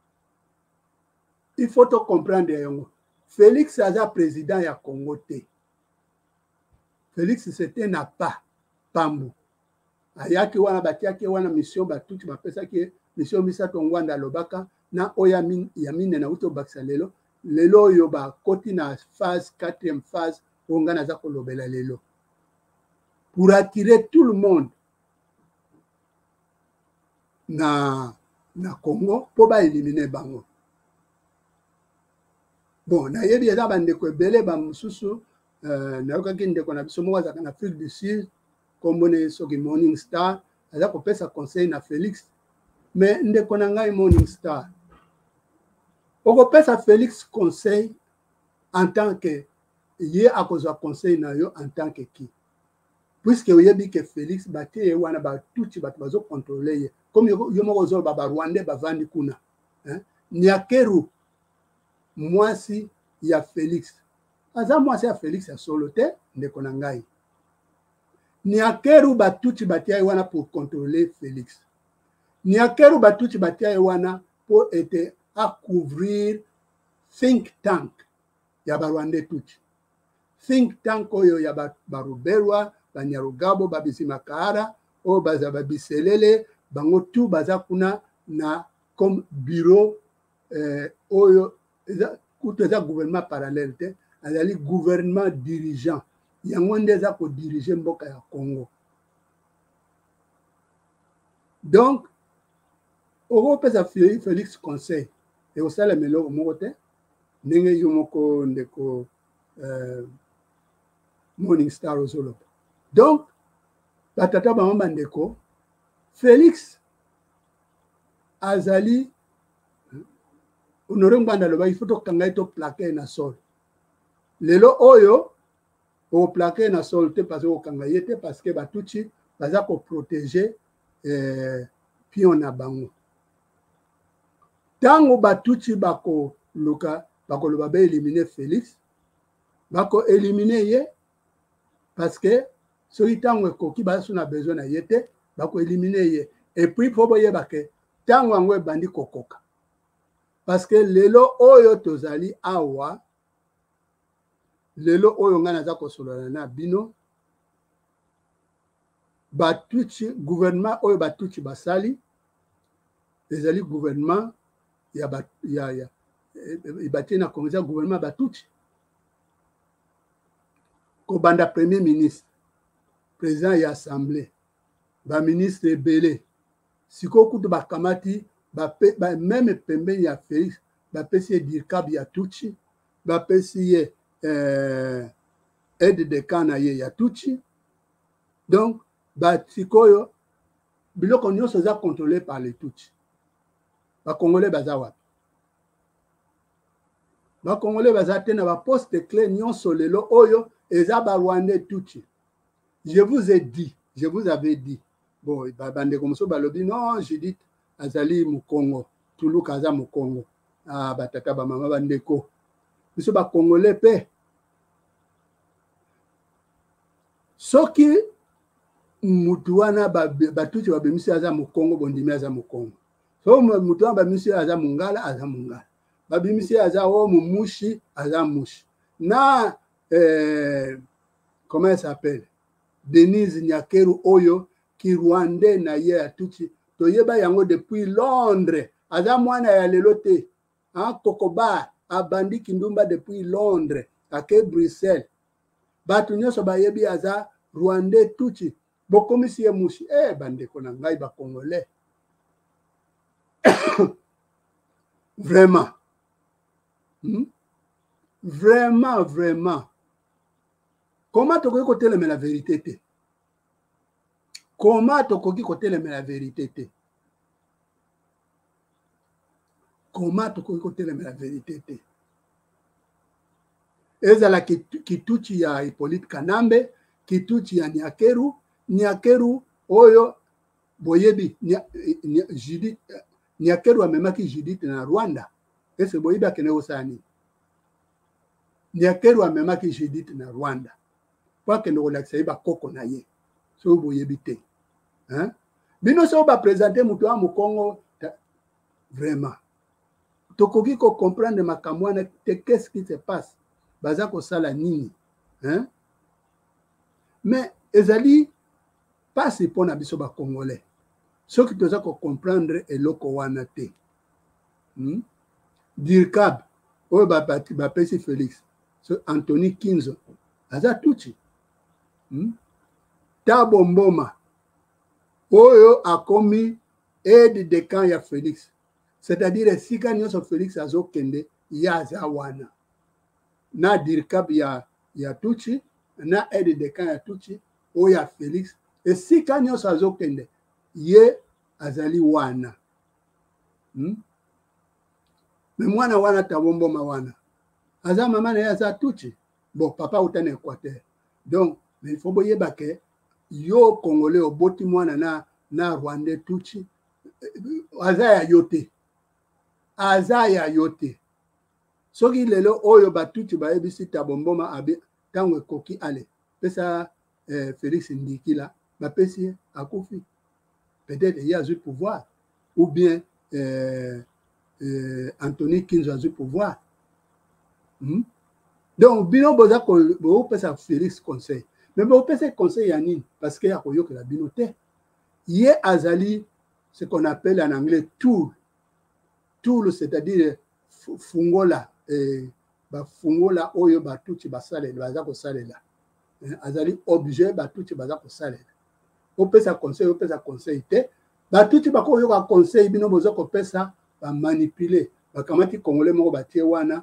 S1: Il faut to comprendre yango. Félix aza président ya Congo te. Félix c'était n'a pas pambu. Ayaki wana batiaki wana mission batuti bapesa ki mission misato ngwanda lobaka na oya yamine na uto baksa lelo. Lelo yo ba koti na phase 4e phase ongana za kolobela lelo. Pour attirer tout le monde na Congo po ba éliminer bango. Bon, na yebi eza bandeko ebele ba mususu na yokaki ndeko na biso moko azaka na Afrique du Sud kombone soki Morning Star aza kopesa conseil na Félix, mais ndeko na ngai Morning Star okopesa Félix conseil en tant que ye akozwa conseil na yo en tant que qui, puisque oyebi que Félix batie wana batuti bato bazo contrôler ye comme yo moko zo ba Rwandais bavandi kuna Nyakeru mwasi ya Félix aza mwasi ya Félix ya solo te ndeko na ngai. Nyakeru batuti batia wana pour contrôler Félix. Nyakeru batuti batia wana pour être à couvrir think tank ya Rwandais tuti. Think tank oyo ya Baruberwa, Banyarugabo, Babisimakara, o baza Babiselele, bango tu baza kuna na comme bureau oyo eza gouvernement parallèle te, azali gouvernement dirigeant. Yango ndeza ko diriger mboka ya Congo. Donc okopesa Félix conseil et osala meloko moko te ndenge yo moko ndeko Morning Star ozoloba. Donc batata bango bandeko Félix azali honoré nganda loba il faut to kanga to plaquer na sol. Lelo oyo au plaquer na sol te parce que kanga yete parce que batuchi baza ko protéger pion na bango. Tango batuchi bako luka bako loba be éliminer Félix bako éliminer ye parce que soki tango ekoki baso na besoin na ye te bako éliminer ye et puis po boyeba ke tango yango ebandi kokoka parce que lelo oyo tozali awa lelo oyo nga naza kosolola na bino batuchi gouvernement oyo batuchi basali ezali gouvernement ya batie na kongresa gouvernement batuchi kobanda premier ministre président ya assemblée baministre ebele sikoyo kutu bakamati meme pembeni ya Félix bapesi ye dirkab ya tuchi bapesi ye aide de camp na ye ya tuchi donc sikoyo biloko nyonso eza contrôlé par les tuchi bakongolais baza wapi bakongolais baza te na baposte clé nyonso lelo oyo eza barwandais tuchi. Je vous ai dit, je vous avais dit, bon, bandeko moso balobi non, Judith azali Mukongo, Tuluka aza Mukongo, ah batata ba mama bandeko, biso ba congolais pe. Soki mutu wana batuchi babemisi aza Mukongo bondimi aza Mukongo. So mutu wana babemisi aza Mungala aza Mungala. Babemisi aza o Mumushi aza Mushi. Na comment elle s'appelle? Denise Nyakeru Oyo, qui rwandais na ye a tuchi. Toyeba yango depuis Londres. Aza mwana ya lelote. Kokoba, abandi kindumba depuis Londres. Ake Bruxelles. Batu nyoso bayebi aza rwandais tuchi. Bokomisi ye mushi. Bandeko na ngai ba congolais. Vraiment. Vraiment, vraiment. Comment tu peux côté la vérité? Comment tu peux côté la vérité? Comment tu peux côté la vérité? Ezala kituchi ya Hippolyte Kanambe, kituchi ya Nyakeru oyo boyebi Judith Nyakeru amemaki Judith na Rwanda. Ese boyebi akene osani. Nyakeru amemaki Judith na Rwanda. Pas que nous relaxons ba koko na ye so boyebi te hein bino so ba présenter mutu wa Mukongo vraiment tokoki ko comprendre makamwana te qu'est-ce qui se passe baza ko sala nini hein mais ezali pas pour na biso ba congolais ce qui toza ko comprendre eloko wana te dirkab o ba pesi Félix so Anthony Kinzo aza tuchi Tabo Mboma oyo akomi aide de camp ya Félix, c'est-à-dire sika nyonso Félix azokende ya aza wana na dirkab ya tuchi na aide de camp ya tuchi oyo ya Félix et sika nyonso azokende ye azali wana me mwana wana Tabo Mboma wana aza mama na ye aza tuchi bon papa utana Équateur donc mais il faut boyeba ke yo congolais oboti mwana na rwandais tuchi aza ya yote soki lelo oyo batuchi bayebisi Tabo Mboma abe tango ekoki ale pesa Félix Ndikila bapesi akufi peut-être il y a du pouvoir ou bien Anthony Kinzo a du pouvoir donc bino boza ko pesa Félix conseil. Mais on peut se conseiller à Nini parce qu'il y a que la binote. Yé azali, ce qu'on appelle en anglais tool. Tool, c'est-à-dire fungola. Fungola oyo batuchi basale, bazako sale la. Azali objet batuchi bazako sale. On peut se conseiller, on peut se conseiller. Batuchi bako yo ka conseil bino boza ko pesa ba manipuler. Bakamati congolais moko batie wana.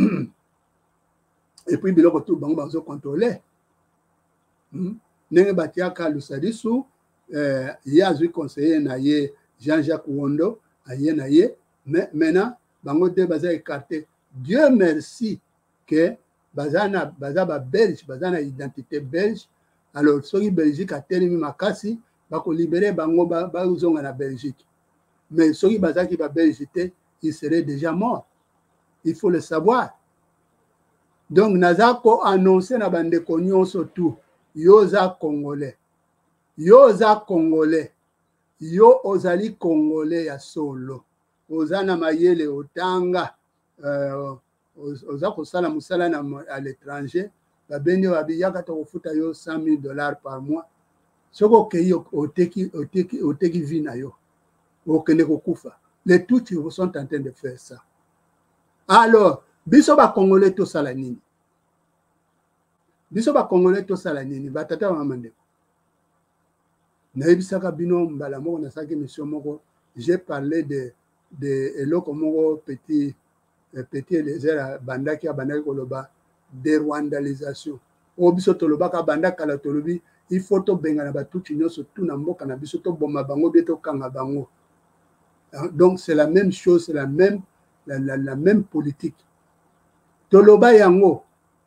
S1: Et puis biloko tout bango bazo contrôler. Nenge batiaka Lusadisu ye azwi conseiller na ye Jean-Jacques Wondo aye na ye mais maintenant bango de baza écarté. Dieu merci que baza ba belge baza na identité belge. Alors soki Belgique a telemi makasi bako libérer bango ba uzonga na Belgique, mais soki baza ki ba Belgique il serait déjà mort, il faut le savoir. Donc nazako annoncer na bande nyonso tout yoza congolais. Yoza congolais. Yo ozali congolais ya solo. Ozana mayele otanga oza kosala musala à l'étranger. Babeni wabiyaka to kofuta yo $100,000 par mois. Soko keyi oteki vina yo. Okende kokufa. Les Tutsis sont en train de faire ça. Alors, biso ba congolais to sala nini? Biso ba congolais to sala nini? Batata mamande. Naibisaka bino mbala moko na saki mission moko, j'ai parlé de eloko moko petit Eliezer bandaki koloba dérwandalisation. O biso tolobaka bandaka la tolobi, il faut to benga na batuti nyonso tout na mboka na biso to boma bango beto kanga bango. Donc c'est la même chose, c'est la même politique. Toloba yango,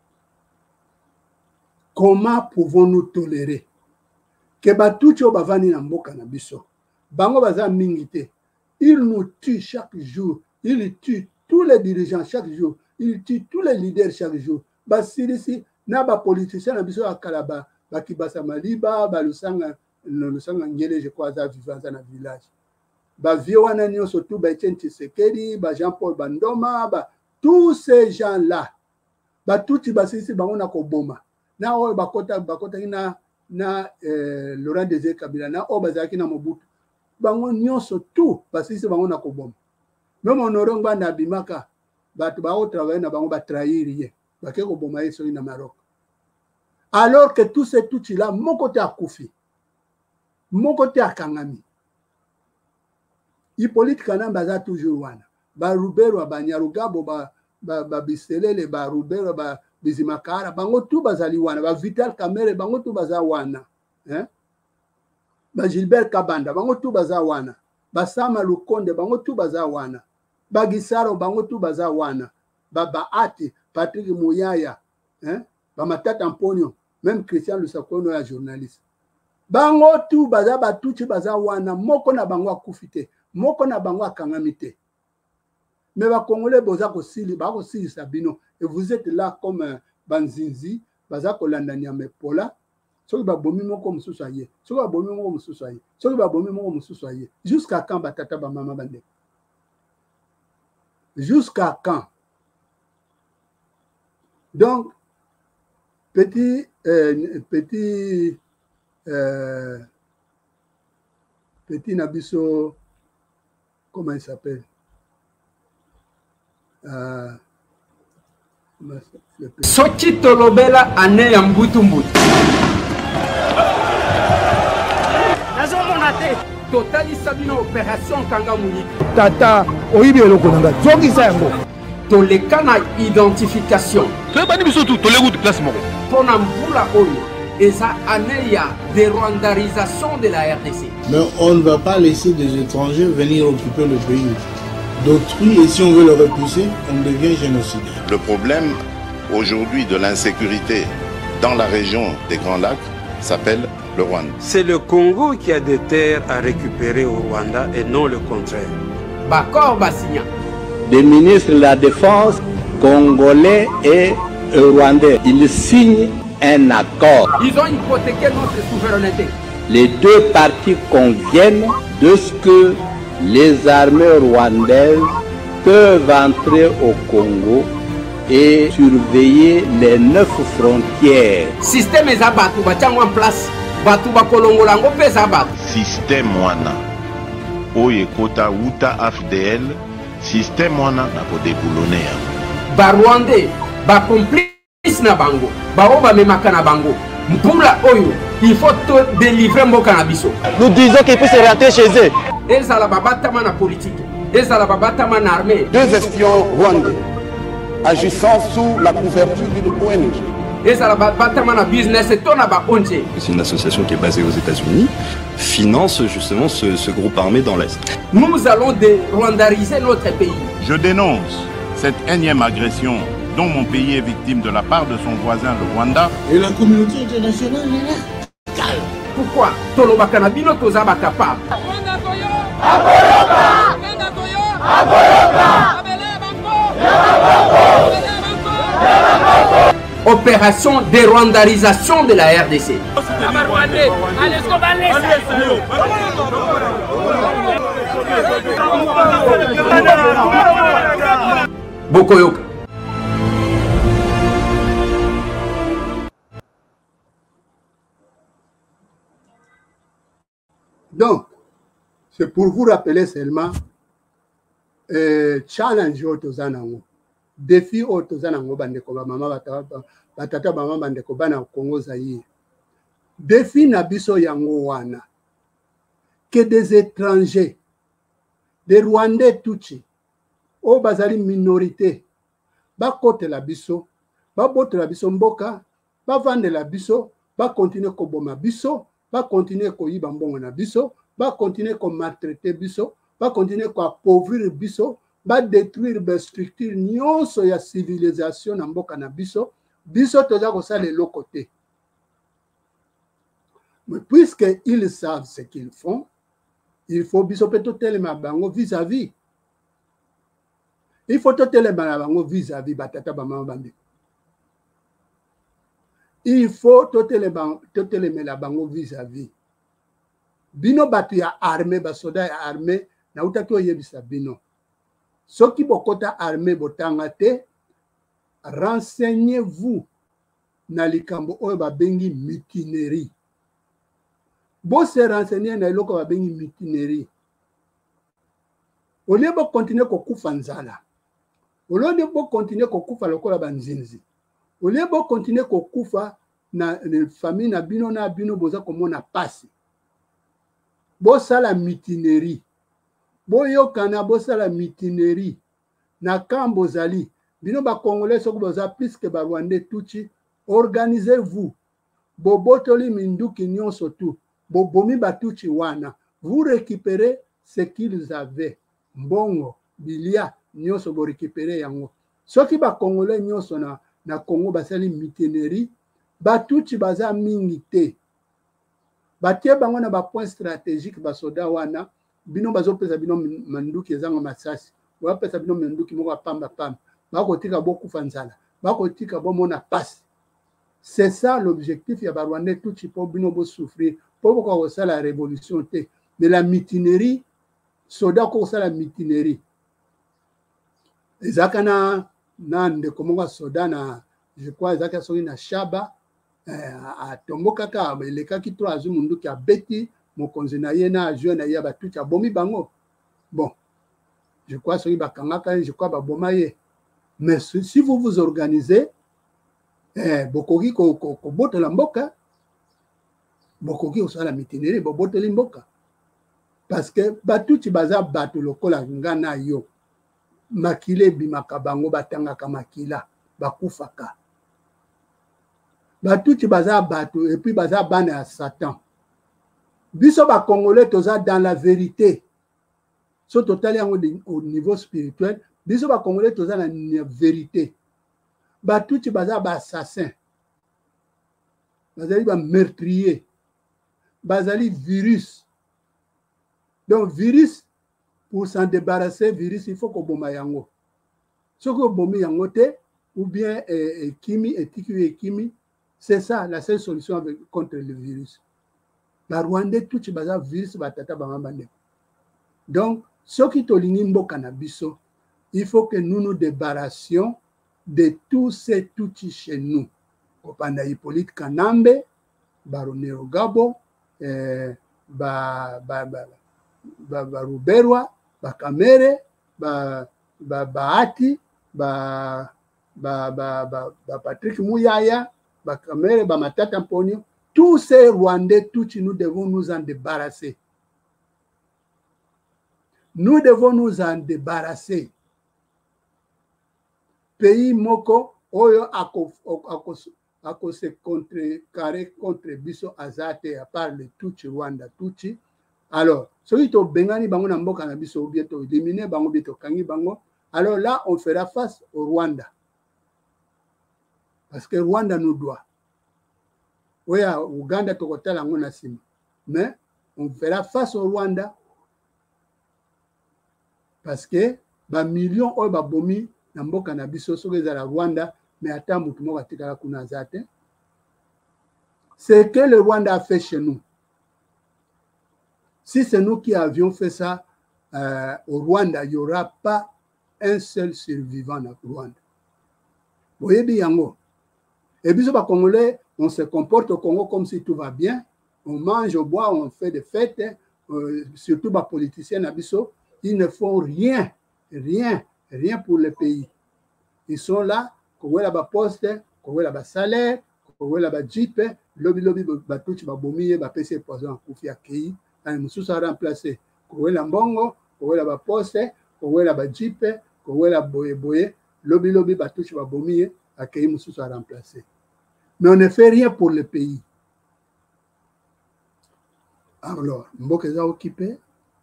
S1: comment pouvons-nous tolérer que batuti o bavani na mboka na biso bango baza mingité, ils nous tuent chaque jour, ils tuent tous les dirigeants chaque jour, ils tuent tous les leaders chaque jour. Basirisi na ba politiciens na biso akalaba bakibasa maliba balusanga ngele je crois za vivant na village. Ba viwana nyonso tout ba Etienne Tshisekedi, ba Jean-Paul Bandoma, tous ces gens là batuti basirisi bango na koboma na oyo bakota na Laurent Désiré Kabila na obazaki na Mobutu bango nyonso tout basisi bango na koboma. Même Honoré Nganda bimaka batu ba travailler na bango ba trahir ye bake koboma yeso na Maroc. Alors que tous ces Tutsis là mon côté akufi, mon côté akangami. Hippolyte Kana baza toujours wana ba Rubero ba Nyarugabo ba Biselele ba Rubero ba Bizimakara bango tu bazali wana ba Vital Kamerhe bango tu baza wana ba Gilbert Kabanda bango tu baza wana ba Sama Lukonde bango tu baza wana ba Gisaro bango tu baza wana ba Baati Patrick Muyaya ba Matata Mponyo même Christian Lusakono ya journaliste bango tu baza batuti baza wana moko na bango akufite moko na bango akangamite. Mais les Congolais boza kosili ba kosili sabino et vous êtes là comme banzinzi baza kolandania mepola soki ba bomi moko mususu aye soki ba bomi moko mususu aye soki ba bomi moko mususu aye jusqu'à quand batata ba mama bande, jusqu'à quand? Donc petit Nabiso, comment il s'appelle?
S3: Soki tolobela ane ya mbutu nazomona te totalisa bino opération kanga muniki
S4: tata oyibi eloko nanga zongisa yango
S3: toleka na identification
S4: toyebani biso tu tolekuti place moko
S3: mpona mvula oyo eza ane ya dérwandarisation de la RDC.
S5: Mais on ne va pas laisser des étrangers venir occuper le pays d'autrui, et si on veut le repousser, on devient génocidaire.
S6: Le problème aujourd'hui de l'insécurité dans la région des Grands Lacs s'appelle le Rwanda.
S7: C'est le Congo qui a des terres à récupérer au Rwanda et non le contraire.
S3: Bakor Bassigna.
S8: Des ministres de la Défense congolais et rwandais, ils signent un accord.
S3: Ils ont hypothéqué notre souveraineté.
S8: Les deux parties conviennent de ce que les armées rwandaises peuvent entrer au Congo et surveiller les 9 frontières.
S3: Système ezabatu batiango en place. Batu bakolongola ngo pesa batu.
S6: Système wana oye kota uta AFDL, système wana na ko déboulonner.
S3: Ba Rwandais, ba complice na bango, ba oba memaka na bango. Mpula oyo, il faut te délivrer mboka na biso.
S4: Nous disons qu'ils puissent rentrer chez eux.
S3: Ezala babatama na politique, ezala babatama na armée.
S9: Deux espions rwandais agissant sous la couverture d'une ONG.
S3: Ezala babatama na business et tona ba ONG.
S10: C'est une association qui est basée aux États-Unis, finance justement ce groupe armé dans l'Est.
S3: Nous allons dérwandariser notre pays.
S6: Je dénonce cette énième agression dont mon pays est victime de la part de son voisin le Rwanda.
S5: Et la communauté internationale est là. Calme.
S3: Pourquoi tolobaka na bino tozaba capable.
S11: Aboloka!
S3: opération de rwandarisation de la RDC. Bokoyoka.
S1: Donc, c'est pour vous rappeler seulement challenge autozanango, défi autozanango bandeko ba mama batata ba mama bandeko bana Congo Zaïre. Défi na biso yango wana que des étrangers, des Rwandais Tutsi, o bazali minorité, ba kote la biso, ba bote la biso mboka, ba vande la biso, ba continuer ko boma biso, ba continuer ko yiba mbongo na biso, ba continuer ko maltraiter biso, ba continuer ko appauvrir biso, ba détruire ba structure nyonso ya civilisation na mboka na biso, biso toza ko sala le côté. Mais puisqu'ils savent ce qu'ils font, il faut biso peto telema bango vis-à-vis. Il faut telema bango vis-à-vis batata ba mama bande. Il faut telema bango vis-à-vis. Bino batu ya armée, ba soda ya armée, na utaki oyebisa bino. Soki bokota armée botanga te, renseignez-vous na likambo oyo babengi mutinerie. Bo se renseigner na iloko babengi mutinerie. Olie bo continuer kokufa nzala. Olie bo continuer kokufa lokola banzinzi. Olie bo continuer kokufa na famille na bino boza komona pasi. Bo sala mutinerie. Bo yokana bo sala mutinerie. Na kambo zali. Bino ba Congolais soko boza plus que ba Rwandais Tutsi. Organisez-vous. Bo botoli minduki nyonso tu. Bo bomi ba Tutsi wana. Vous récupérez ce qu'ils avaient. Mbongo, bilia, nyonso bo récupérer yango. Soki ba Congolais nyonso na Congo basali mutinerie. Ba Tutsi baza mingi te. Batie bango na ba point stratégique ba soda wana. Bino bazo pesa bino manduki ezanga masasi. Wa pesa bino manduki moko pamba. Bako tika boku fanzala. Bako tika bo mona passe. C'est ça l'objectif ya ba Rwandais Tutsi po bino bo souffrir. Po ko ça la révolution te. Mais la mutinerie soda ko ça la mutinerie. Ezakana nande komonga soda na je crois ezaka soki na Shaba a tomboka ka eleka ki 3 azu mundu ki abeti mokonzi na ye na jeune ya ba Tutsi abomi bango. Bon, je crois soki bakangaka je crois ba boma ye. Mais si vous vous organisez, bokoki ko botela mboka, bokoki osala mitinerie bo boteli mboka. Parce que Tutsi baza batu lokola ngana yo. Makile bimaka bango batangaka makila bakufaka. Tutsi baza batu et puis baza bana ya Satan. Biso ba Congolais toza dans la vérité. So total au niveau spirituel, biso ba Congolais toza na vérité. Tutsi baza ba assassin. Bazali ba meurtrier. Bazali virus. Donc virus, pour s'en débarrasser, virus, il faut qu'on boma yango. Ce que bomi yango te, ou bien kimi, et kimi, c'est ça la seule solution contre le virus. La Rwandais Tutsi baza virus batata bamabande. Donc, ce qui tolingi mboka na biso, il faut que nous nous débarrassions de tous ces Tutsi chez nous. Kopanda Hippolyte Kanambe, Baronero Gabo, Ruberwa, Kamere, Bahati, Patrick Mouyaya, Kamere, Matata Mponyo. Tous ces Rwandais Tutsi, nous devons nous en débarrasser. Nous devons nous en débarrasser. Pays moko oyo ako se contrecarrer contre biso azate à part le Tutsi Rwanda Tutsi. Alors, celui to bengani bango na mboka na biso bieto éliminer bango bieto kangi bango. Alors là, on fera face au Rwanda. Parce que Rwanda nous doit. Oui, à Ouganda tokotala ngo na sima. Mais on fera face au Rwanda. Parce que ba millions oyo ba bomi na mboka na biso soki ezala Rwanda mais attends, ce que le Rwanda a fait chez nous. Si c'est nous qui avions fait ça au Rwanda, il n'y aura pas un seul survivant au Rwanda. Vous voyez bien, et puis, les Congolais, on se comporte au Congo comme si tout va bien. On mange, on boit, on fait des fêtes. Surtout les politiciens, ils ne font rien pour le pays. Ils sont là, Congo la poste, Congo la salaire, Congo la jeep, lobby, batuchi, babomi, bapese poison, koufi akei, mususu a remplacé. Congo la mbongo, Congo la poste, Congo la jeep, Congo la boye, lobby, batuchi, babomi, akei, mususu a remplacé. Mais on ne fait rien pour le pays. Alors, Mboka est occupé.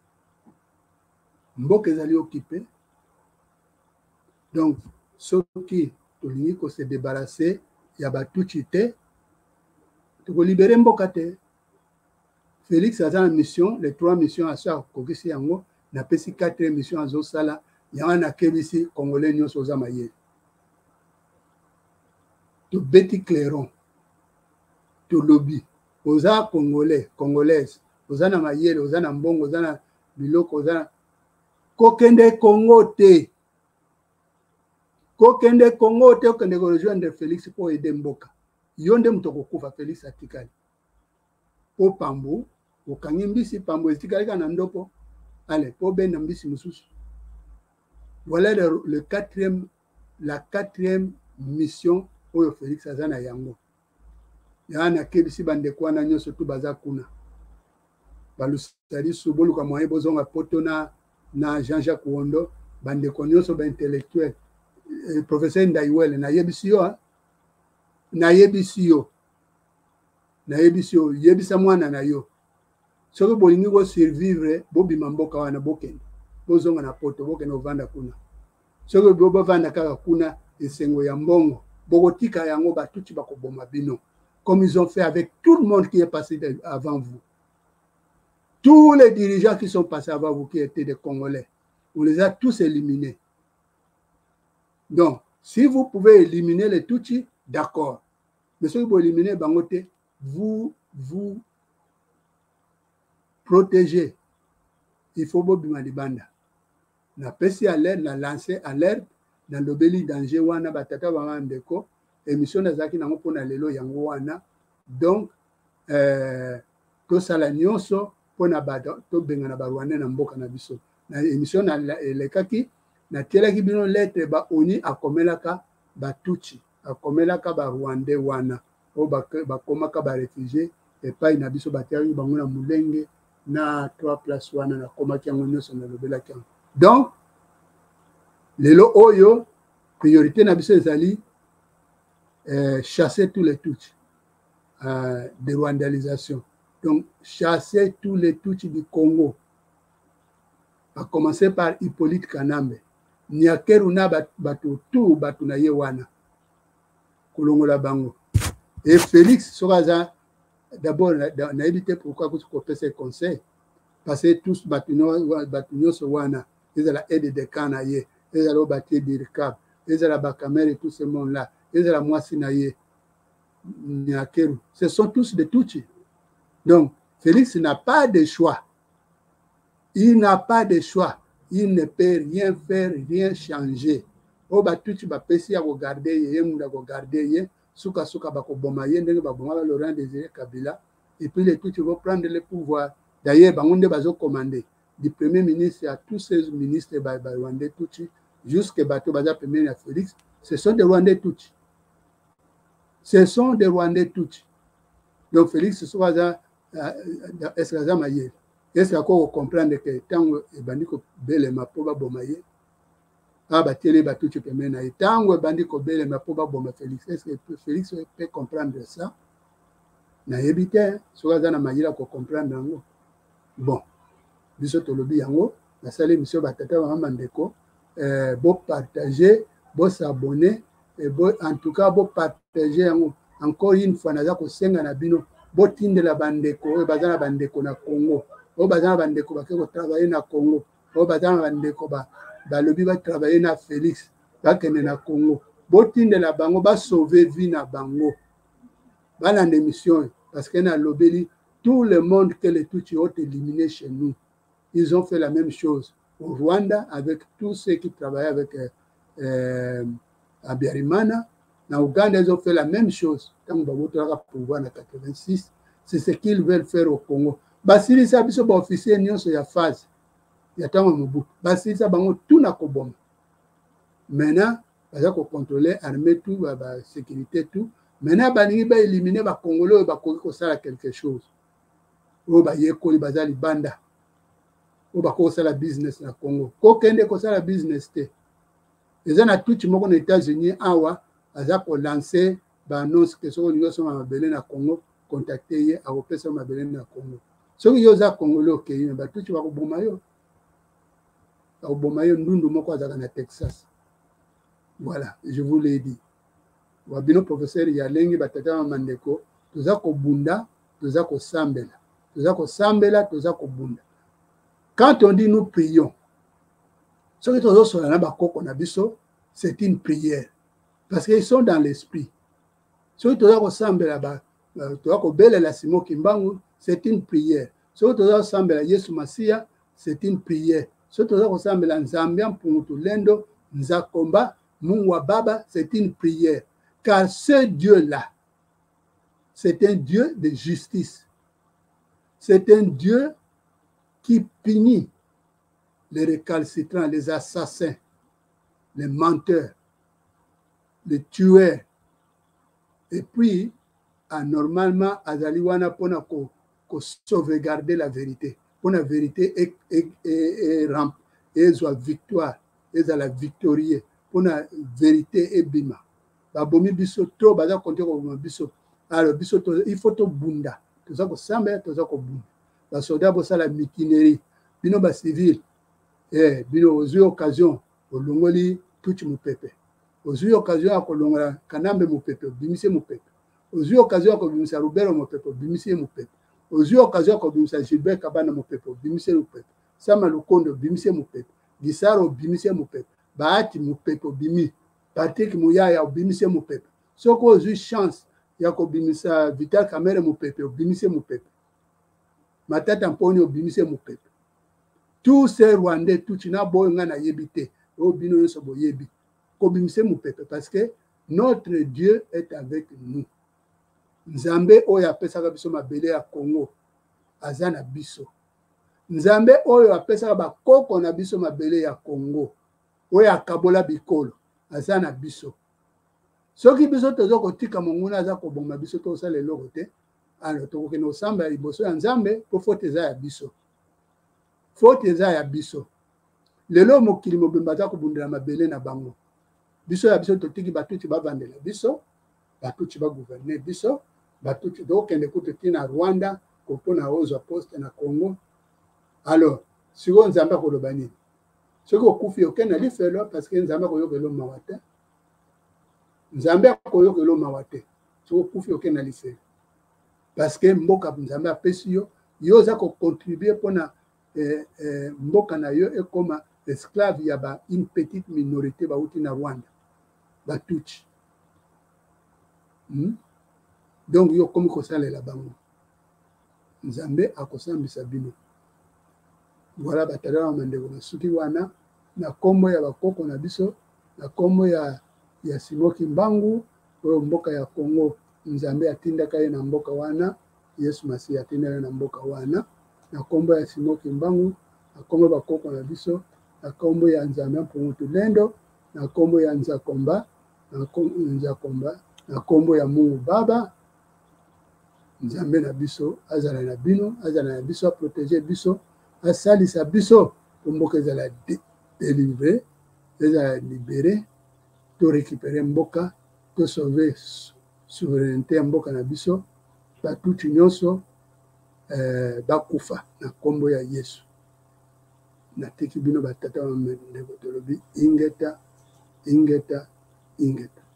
S1: Mboka est occupé. Donc, ceux qui ont se débarrasser, il y a tout chité. Tu peux libérer Mboka. Félix a une mission, les 3 missions à ça, Kogisi Yango, n'a pas si 4 missions à Zosala, il y a un accueil ici, Congolais, nous sommes amaillés. Tu bêtis clairon, tu lobby, aux Congolais, Congolaises, aux Anamayel, aux Anambong, aux Anabiloko, aux Ana. Kokende Congo te. Kokende Congo te, okende rejoindre Félix pour aider Mboka. Yonde mutoko kufa Félix atikali. Po pambo, okangi mbisi pambo etikali kana ndopo. Allez, po ben mbisi mususu. Voilà la quatrième mission oyo Félix azana yango. Yana kebisi bande kwana nyoso tu baza kuna. Balusari subolu kwa mwaye bozonga poto na Jean-Jacques Wondo, bande konyoso ba intellectuel. Professeur Ndaiwele na yebisio yebisa mwana na yo. Soki bolingi go survivre bobima mboka wana bokende. Bozonga na poto bokende ovanda kuna. Soki bovanda kaka kuna esengo ya mbongo, bokotika yango batuti bakoboma bino. Comme ils ont fait avec tout le monde qui est passé avant vous. Tous les dirigeants qui sont passés avant vous, qui étaient des Congolais, on les a tous éliminés. Donc, si vous pouvez éliminer les Tutsis, d'accord. Mais si vous éliminez Bangote, vous protégez. Il faut bobima libanda. Na pesi alerte, na lancé alerte, dans le beli danger wana batata bamandeko. Émission nazaki nango pona lelo yango wana. Donc to sala nyonso pona bado to benga na barwane na mboka na biso. Na émission na lekaki na tielaki bino lettre ba oni akomelaka batuchi, akomelaka ba Rwandais wana o ba komaka ba réfugiés et pas na biso bateri bango na mulenge na 3 places wana na komaki yango nyonso na lobelaki. Donc lelo oyo priorité na biso ezali chasser tous les Tutsis, de rwandalisation. Donc, chasser tous les Tutsis du Congo, à commencer par Hippolyte Kanambe. Nyakeruna batu tout batu na yewana. Kolongola bango. Et Félix Soraza, d'abord, n'a évité pourquoi vous copiez ces conseils. Parce que tous batunyo sowana, ils ont la aide de Kanaye, ils ont la bâti d'Irkab, ils ont la Bakamer et tout ce monde-là. Ce sont tous des Tutsis. Donc, Félix n'a pas de choix. Il n'a pas de choix. Il ne peut rien faire, rien changer. O Tutsi ba pesi ya regarder ye munda regarder ye suka ba ko boma ye ndenge ba boma Laurent Désiré Kabila et puis les Tutsis vont prendre le pouvoir. D'ailleurs bangonde bazo commander du premier ministre à tous ces ministres ba Rwandais Tutsi jusqu'à bato baza premier à Félix, ce sont des Rwandais Tutsis. Ce sont des Rwandais Tutsis. Donc Félix Soaza est-ce maye. Est-ce qu'on comprendre que tango e bandiko belema po ba bomaye ba télé ba Tutsi pemena e tango e bandiko belema po ba boma Félix. Est-ce que Félix peut comprendre ça? Na yebite Soaza na mayira ko comprendre ngo. Bon. Biso tolobi yango na sala émission batata ba mandeko bo partager, bo s'abonner et bon, en tout cas, vous partagez encore une fois, vous avez bo tindela bandeko, bazana bandeko na Congo, bazana bandeko ba travailler na Congo, bazana bandeko ba lobi ba travailler na Félix, ba kene na Congo. botindela bango ba sauver vie na bango bana émission parce que na lobeli tout le monde que les Tutsis ont éliminé chez nous. Ils ont fait la même chose au Rwanda avec tous ceux qui travaillaient avec Abiyarimana. Na Ouganda, ils ont fait la même chose. Quand on va pouvoir en 86, c'est ce qu'ils veulent faire au Congo. Basili sa biso ba officier nyonso ya phase. Ya tango mubu. Basili sa bango tout na koboma. Maintenant, baza ko contrôler armée tout, ba sécurité tout. Maintenant, baningi ba éliminer ba Congolais ba koki ko sala quelque chose. O ba yekoli baza libanda. O ba ko sala business na Congo. Ko kende ko sala business te. Eza na Tutsi moko na États-Unis awa aza ko lancer ba annonce que so lingo so mabele na Congo contacter ye a opesa mabele na Congo. So yo za Congolais okei ba Tutsi ba ko boma yo. Ba boma yo ndundu moko azaka na Texas. Voilà, je vous l'ai dit. Wabino professeur Yalengi batata mandeko toza ko bunda, toza ko sambela. Toza ko sambela, toza ko bunda. Quand on dit nous prions, ce que tozo so na ba koko na biso, c'est une prière parce qu'ils sont dans l'esprit. Ce que toza ko sambela ba toza ko belela Simon Kimbangu, c'est une prière. Ce que toza ko sambela Yesu Masia, c'est une prière. Ce que toza ko sambela Nzambe Mpungutu Lendo, Nzakomba Mungwa Baba, c'est une prière. Car ce Dieu-là, c'est un Dieu de justice. C'est un Dieu qui punit les récalcitrants, les assassins, les menteurs, les tueurs. Et puis, normalement, Azaliwana pona ko sauvegarder la vérité. Pour la vérité est soit victoire, est à la victorieux. Pour la vérité est bima. Babomi biso trop baza konte ko biso. Alors biso il faut to bunda. Toza ko samba, toza ko bunda. Ba soda bo sala mutinerie. Bino ba civil. Bino ozu occasion olongoli Tutsi mupepe. Ozu occasion akolongola Kanambe mupepe, bimise mupepe. Ozu occasion akobimisa Rubero mupepe, bimise mupepe. Ozu occasion akobimisa Gilbert Kabana mupepe, bimise mupepe. Sama Lukondo bimise mupepe. Gisaro bimise mupepe. Baati mupepe bimi. Patrick Muyaya obimise mupepe. Soko ozu chance ya kobimisa Vital Kamerhe mupepe, obimise mupepe. Matata Mponi obimise mupepe. Tous ces Rwandais, tout na boy nga na yebite, obino yoso boyebi. Kobimise mupepe parce que notre Dieu est avec nous. Nzambe oyo apesaka biso mabele ya Congo azana biso. Nzambe oyo apesaka bakoko na biso mabele ya Congo oyo akabola bikolo azana biso. Soki biso tozo kotika monguna aza koboma biso to sala eloko te, alors tokoki no samba liboso ya Nzambe po fote eza ya biso. Fote eza ya biso. Lelo mokili mobimba za kobundela mabele na bango. Biso ya biso totiki Batutsi bavandela biso, Batutsi ba gouverner biso, Batutsi dokende kutu na Rwanda, kopona ozwa poste na Congo. Alors, siko Nzambe akoloba nini? Soki okufi okena lifelo parce que Nzambe akoyokela mawa te. Nzambe akoyokela mawa te. Soki okufi okena lifelo. Parce que mboka Nzambe apesi yo, yo za ko contribuer pona mboka na yo ekoma esclave ya ba une petite minorité ba uti na Rwanda. Batutsi. Donc yo komi kosalela bango. Nzambe akosambisa bino. Voilà batala wa mandeko na suki wana na kombo ya bakoko na biso na kombo ya Simon Kimbangu oyo mboka ya Congo Nzambe atindaka ye na mboka wana Yesu Masiya atindaka na mboka wana na kombo ya Simon Kimbangu na kombo bakoko na biso na kombo ya Nzambe Mpungutu Lendo na kombo ya Nzakomba na kombo ya Mungu Baba Nzambe na biso azala na bino azala na biso protéger biso asalisa biso mboka ezala délivrer ezala libérer to récupérer mboka to sauver souveraineté ya mboka na biso Batutsi nyonso bakufa na kombo ya Yesu nateki bino batata wa ndeko tolobi ingeta